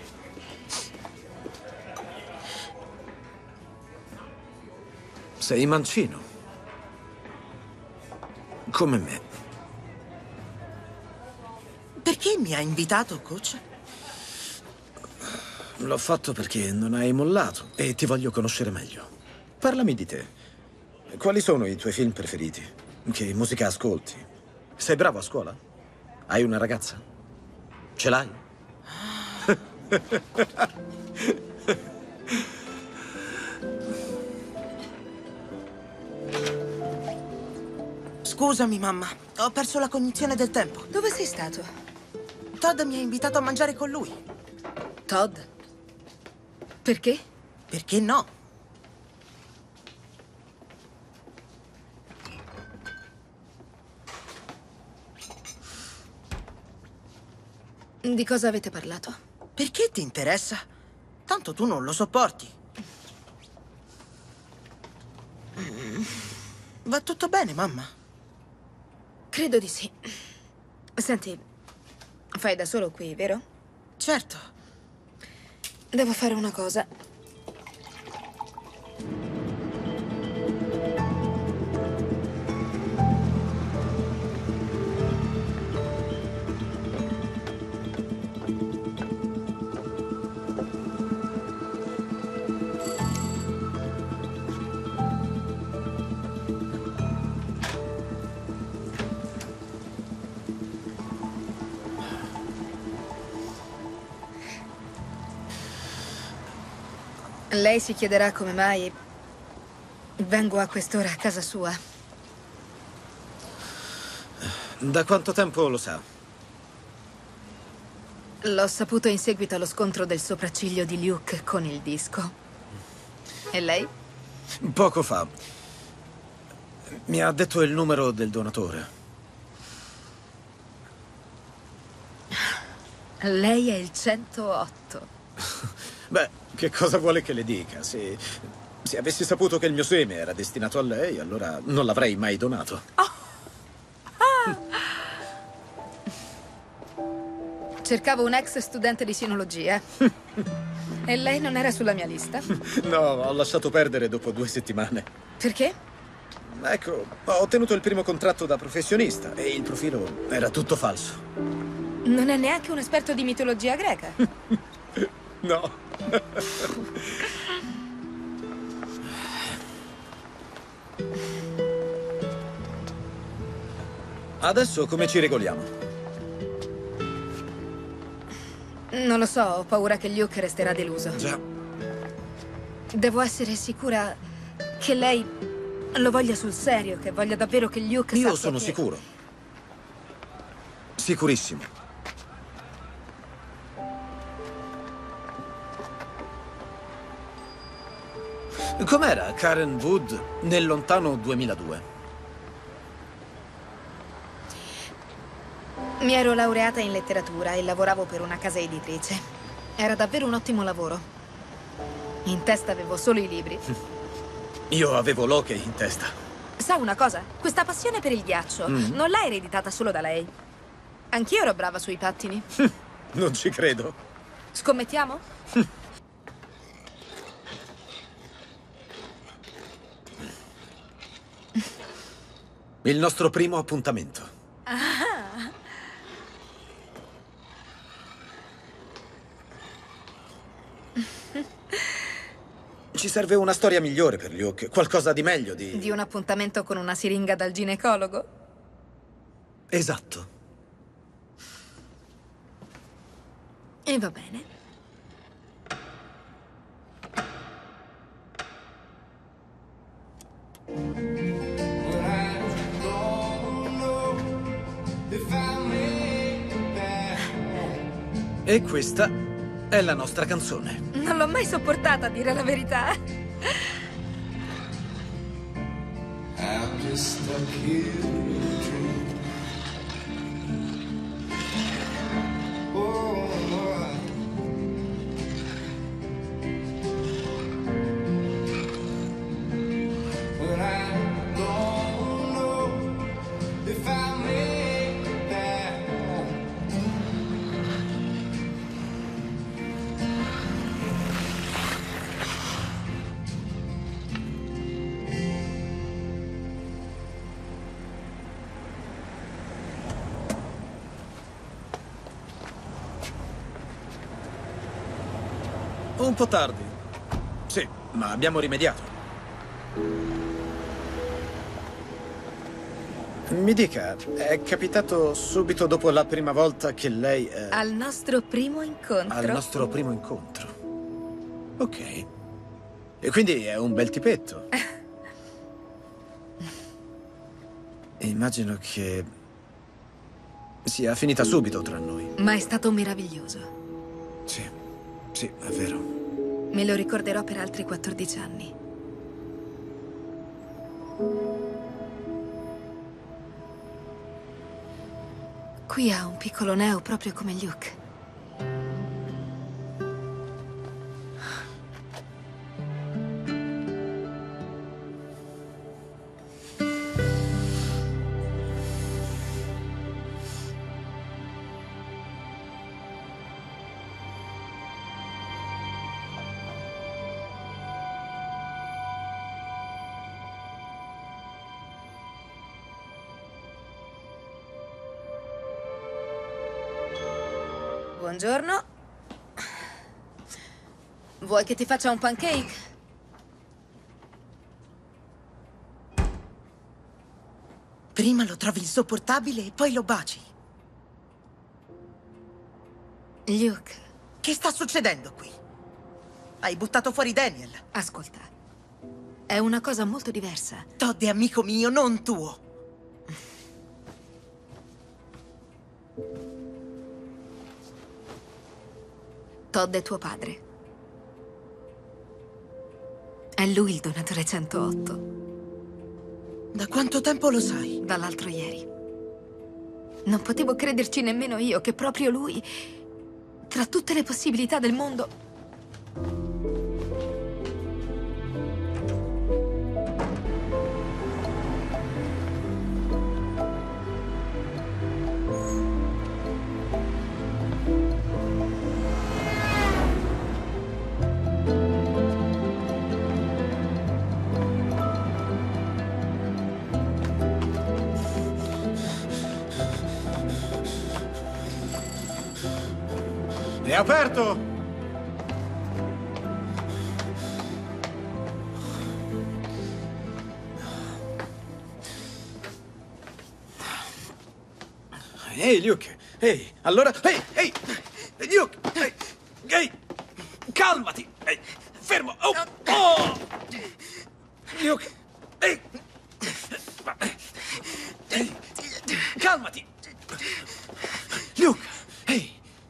Sei mancino. Come me. Perché mi ha invitato, coach? L'ho fatto perché non hai mollato e ti voglio conoscere meglio. Parlami di te. Quali sono i tuoi film preferiti? Che musica ascolti? Sei bravo a scuola? Hai una ragazza? Ce l'hai? Scusami, mamma. Ho perso la cognizione del tempo. Dove sei stato? Todd mi ha invitato a mangiare con lui. Todd? Perché? Perché no? Di cosa avete parlato? Perché ti interessa? Tanto tu non lo sopporti. Va tutto bene, mamma? Credo di sì. Senti, fai da solo qui, vero? Certo. Devo fare una cosa. Lei si chiederà come mai vengo a quest'ora a casa sua. Da quanto tempo lo sa? L'ho saputo in seguito allo scontro del sopracciglio di Luke con il disco. E lei? Poco fa. Mi ha detto il numero del donatore. Lei è il 108. Beh, che cosa vuole che le dica? Se avessi saputo che il mio seme era destinato a lei, allora non l'avrei mai donato. Cercavo un ex studente di sinologia. E lei non era sulla mia lista? No, ho lasciato perdere dopo 2 settimane. Perché? Ecco, ho ottenuto il primo contratto da professionista e il profilo era tutto falso. Non è neanche un esperto di mitologia greca? No. Adesso come ci regoliamo? Non lo so, ho paura che Luke resterà deluso. Già. Devo essere sicura che lei lo voglia sul serio, che voglia davvero che Luke Io sappia sono che... sicuro. Sicurissimo. Com'era Karen Wood nel lontano 2002? Mi ero laureata in letteratura e lavoravo per una casa editrice. Era davvero un ottimo lavoro. In testa avevo solo i libri. Io avevo l'hockey in testa. Sa una cosa? Questa passione per il ghiaccio non l'ha ereditata solo da lei. Anch'io ero brava sui pattini. Non ci credo. Scommettiamo? Il nostro primo appuntamento. Ah. Ci serve una storia migliore per Luke, qualcosa di meglio di... Di un appuntamento con una siringa dal ginecologo? Esatto. E va bene. E questa è la nostra canzone. Non l'ho mai sopportata, a dire la verità. I'm just stuck here in a dream. Oh, un po' tardi. Sì, ma abbiamo rimediato. Mi dica, è capitato subito dopo la prima volta che lei... Al nostro primo incontro. Al nostro primo incontro. Ok. E quindi è un bel tipetto. Immagino che sia finita subito tra noi. Ma è stato meraviglioso. Sì, sì, è vero. Me lo ricorderò per altri 14 anni. Qui ha un piccolo neo proprio come Luke. Buongiorno. Vuoi che ti faccia un pancake? Prima lo trovi insopportabile e poi lo baci. Luke. Che sta succedendo qui? Hai buttato fuori Daniel. Ascolta. È una cosa molto diversa. Todd è amico mio, non tuo. Todd è tuo padre. È lui il donatore 108. Da quanto tempo lo sai? Dall'altro ieri. Non potevo crederci nemmeno io che proprio lui, tra tutte le possibilità del mondo... È aperto! Ehi, Luke! Ehi, allora... Ehi! Luke! Ehi! Calmati! Ehi! Fermo! Oh! Luke! Ehi! Calmati! Luke! Ehi!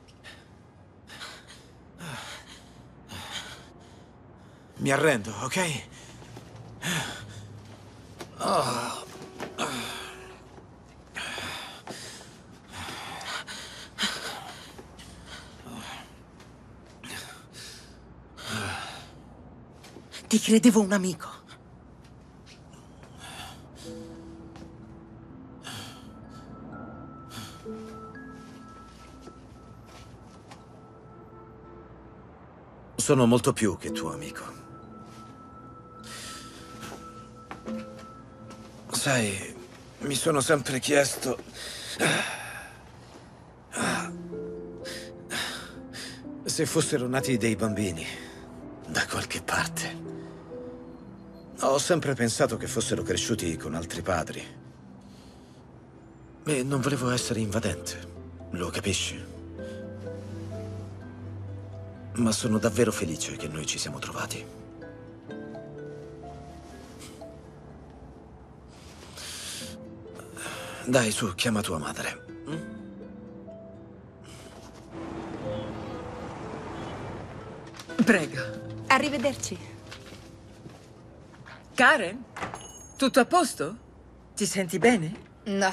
Mi arrendo, ok? Ti credevo un amico. Sono molto più che tuo amico. Sai, mi sono sempre chiesto... se fossero nati dei bambini da qualche parte. Ho sempre pensato che fossero cresciuti con altri padri. E non volevo essere invadente, lo capisci? Ma sono davvero felice che noi ci siamo trovati. Dai, su, chiama tua madre. Prego. Arrivederci. Karen? Tutto a posto? Ti senti bene? No.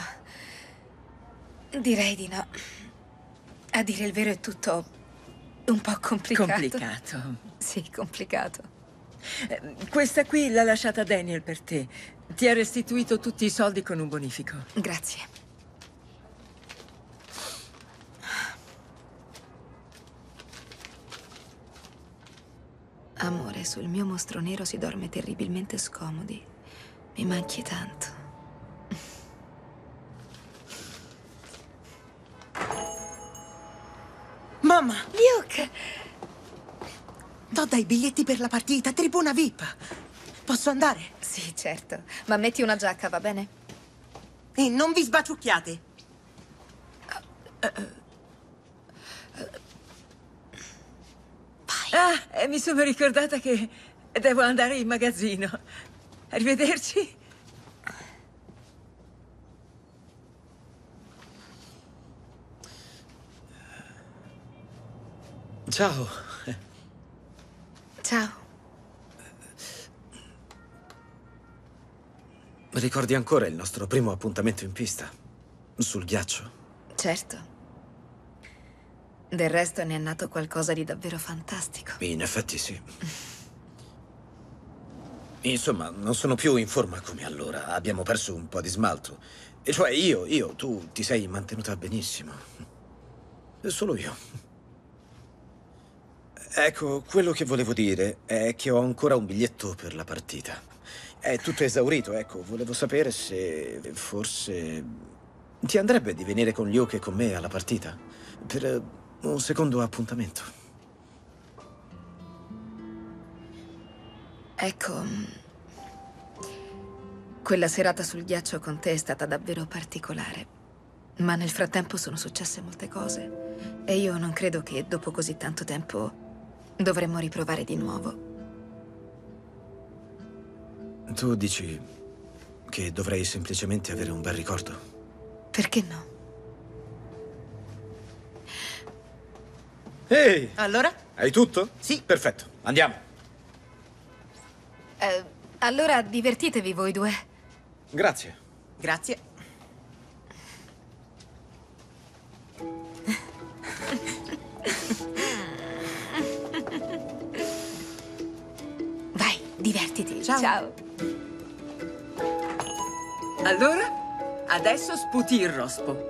Direi di no. A dire il vero è tutto un po' complicato. Complicato. Sì, complicato. Questa qui l'ha lasciata Daniel per te. Ti ha restituito tutti i soldi con un bonifico. Grazie. Amore, sul mio mostro nero si dorme terribilmente scomodi. Mi manchi tanto. Mamma! Luke! Dodda i biglietti per la partita, tribuna VIP. Posso andare? Sì, certo. Ma metti una giacca, va bene? E non vi sbaciucchiate. Mi sono ricordata che devo andare in magazzino. Arrivederci. Ciao. Ciao. Ricordi ancora il nostro primo appuntamento in pista? Sul ghiaccio? Certo. Del resto ne è nato qualcosa di davvero fantastico. In effetti sì. Insomma, non sono più in forma come allora. Abbiamo perso un po' di smalto. E cioè tu ti sei mantenuta benissimo. Solo io. Ecco, quello che volevo dire è che ho ancora un biglietto per la partita. È tutto esaurito, ecco. Volevo sapere se forse ti andrebbe di venire con Luke e con me alla partita. Per un secondo appuntamento. Ecco, quella serata sul ghiaccio con te è stata davvero particolare. Ma nel frattempo sono successe molte cose. E io non credo che dopo così tanto tempo dovremmo riprovare di nuovo. Tu dici che dovrei semplicemente avere un bel ricordo? Perché no? Ehi! Allora? Hai tutto? Sì. Perfetto, andiamo. Allora divertitevi voi due. Grazie. Grazie. Vai, divertiti. Ciao. Ciao. Allora, adesso sputi il rospo.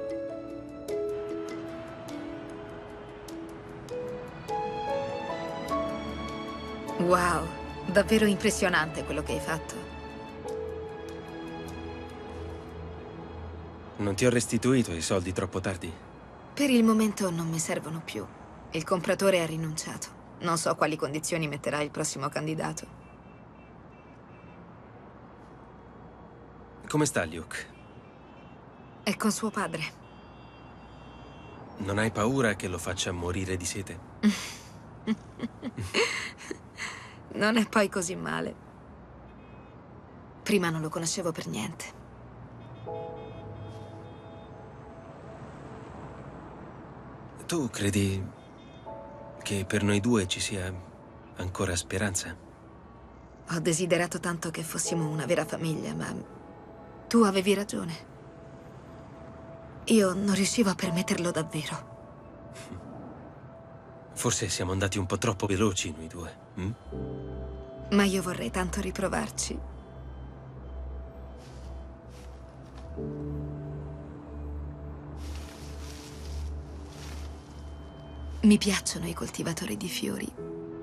Wow, davvero impressionante quello che hai fatto. Non ti ho restituito i soldi troppo tardi? Per il momento non mi servono più. Il compratore ha rinunciato. Non so quali condizioni metterà il prossimo candidato. Come sta Luke? È con suo padre. Non hai paura che lo faccia morire di sete? Non è poi così male. Prima non lo conoscevo per niente. Tu credi che per noi due ci sia ancora speranza? Ho desiderato tanto che fossimo una vera famiglia, ma tu avevi ragione. Io non riuscivo a permetterlo davvero. Forse siamo andati un po' troppo veloci noi due. Ma io vorrei tanto riprovarci. Mi piacciono i coltivatori di fiori.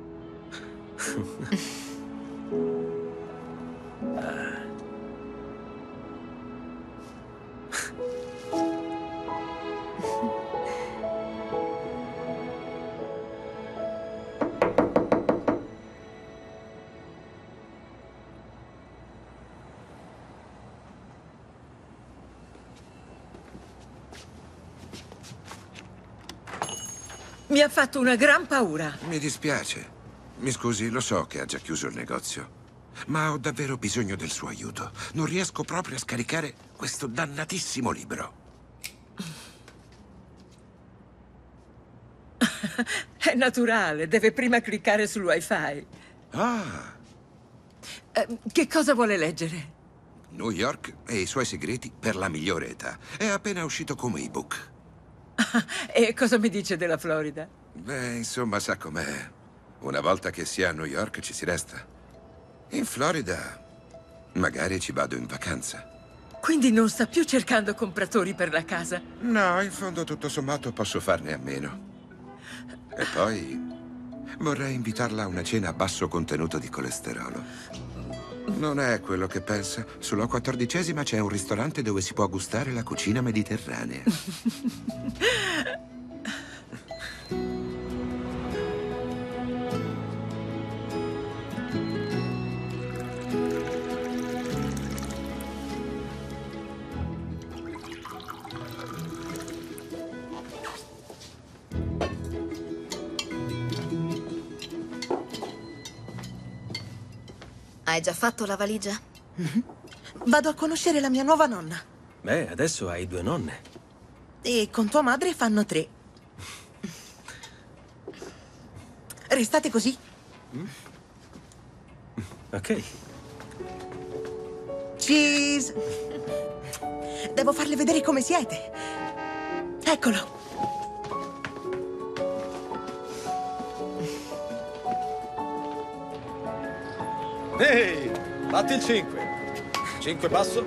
Mi ha fatto una gran paura. Mi dispiace. Mi scusi, lo so che ha già chiuso il negozio, ma ho davvero bisogno del suo aiuto. Non riesco proprio a scaricare questo dannatissimo libro. È naturale, deve prima cliccare sul wifi. Ah, Che cosa vuole leggere? New York e i suoi segreti per la migliore età. È appena uscito come ebook. E cosa mi dice della Florida? Beh, insomma, sa com'è. Una volta che si è a New York ci si resta. In Florida magari ci vado in vacanza. Quindi non sta più cercando compratori per la casa? No, in fondo tutto sommato posso farne a meno. E poi vorrei invitarla a una cena a basso contenuto di colesterolo. Non è quello che pensa. Sulla 14ª c'è un ristorante dove si può gustare la cucina mediterranea. Hai già fatto la valigia? Vado a conoscere la mia nuova nonna. Beh, adesso hai 2 nonne. E con tua madre fanno 3. Restate così. Ok. Cheese! Devo farle vedere come siete. Eccolo. Ehi, batti il 5. 5 basso.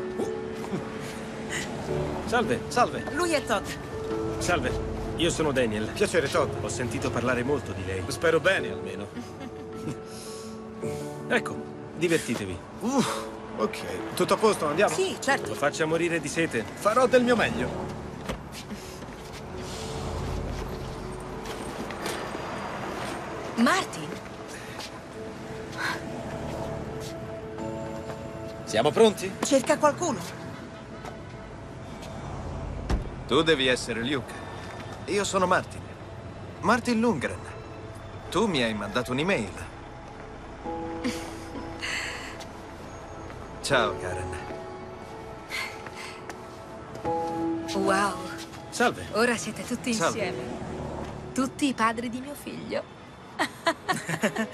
Salve. Salve. Lui è Todd. Salve. Io sono Daniel. Piacere, Todd. Ho sentito parlare molto di lei. Spero bene, almeno. Ecco, divertitevi. Ok. Tutto a posto, andiamo? Sì, certo. Lo faccia morire di sete. Farò del mio meglio. Martin? Siamo pronti? Cerca qualcuno. Tu devi essere Luke. Io sono Martin. Martin Lundgren. Tu mi hai mandato un'email. Ciao, Karen. Wow. Salve. Ora siete tutti Salve. insieme. Tutti i padri di mio figlio.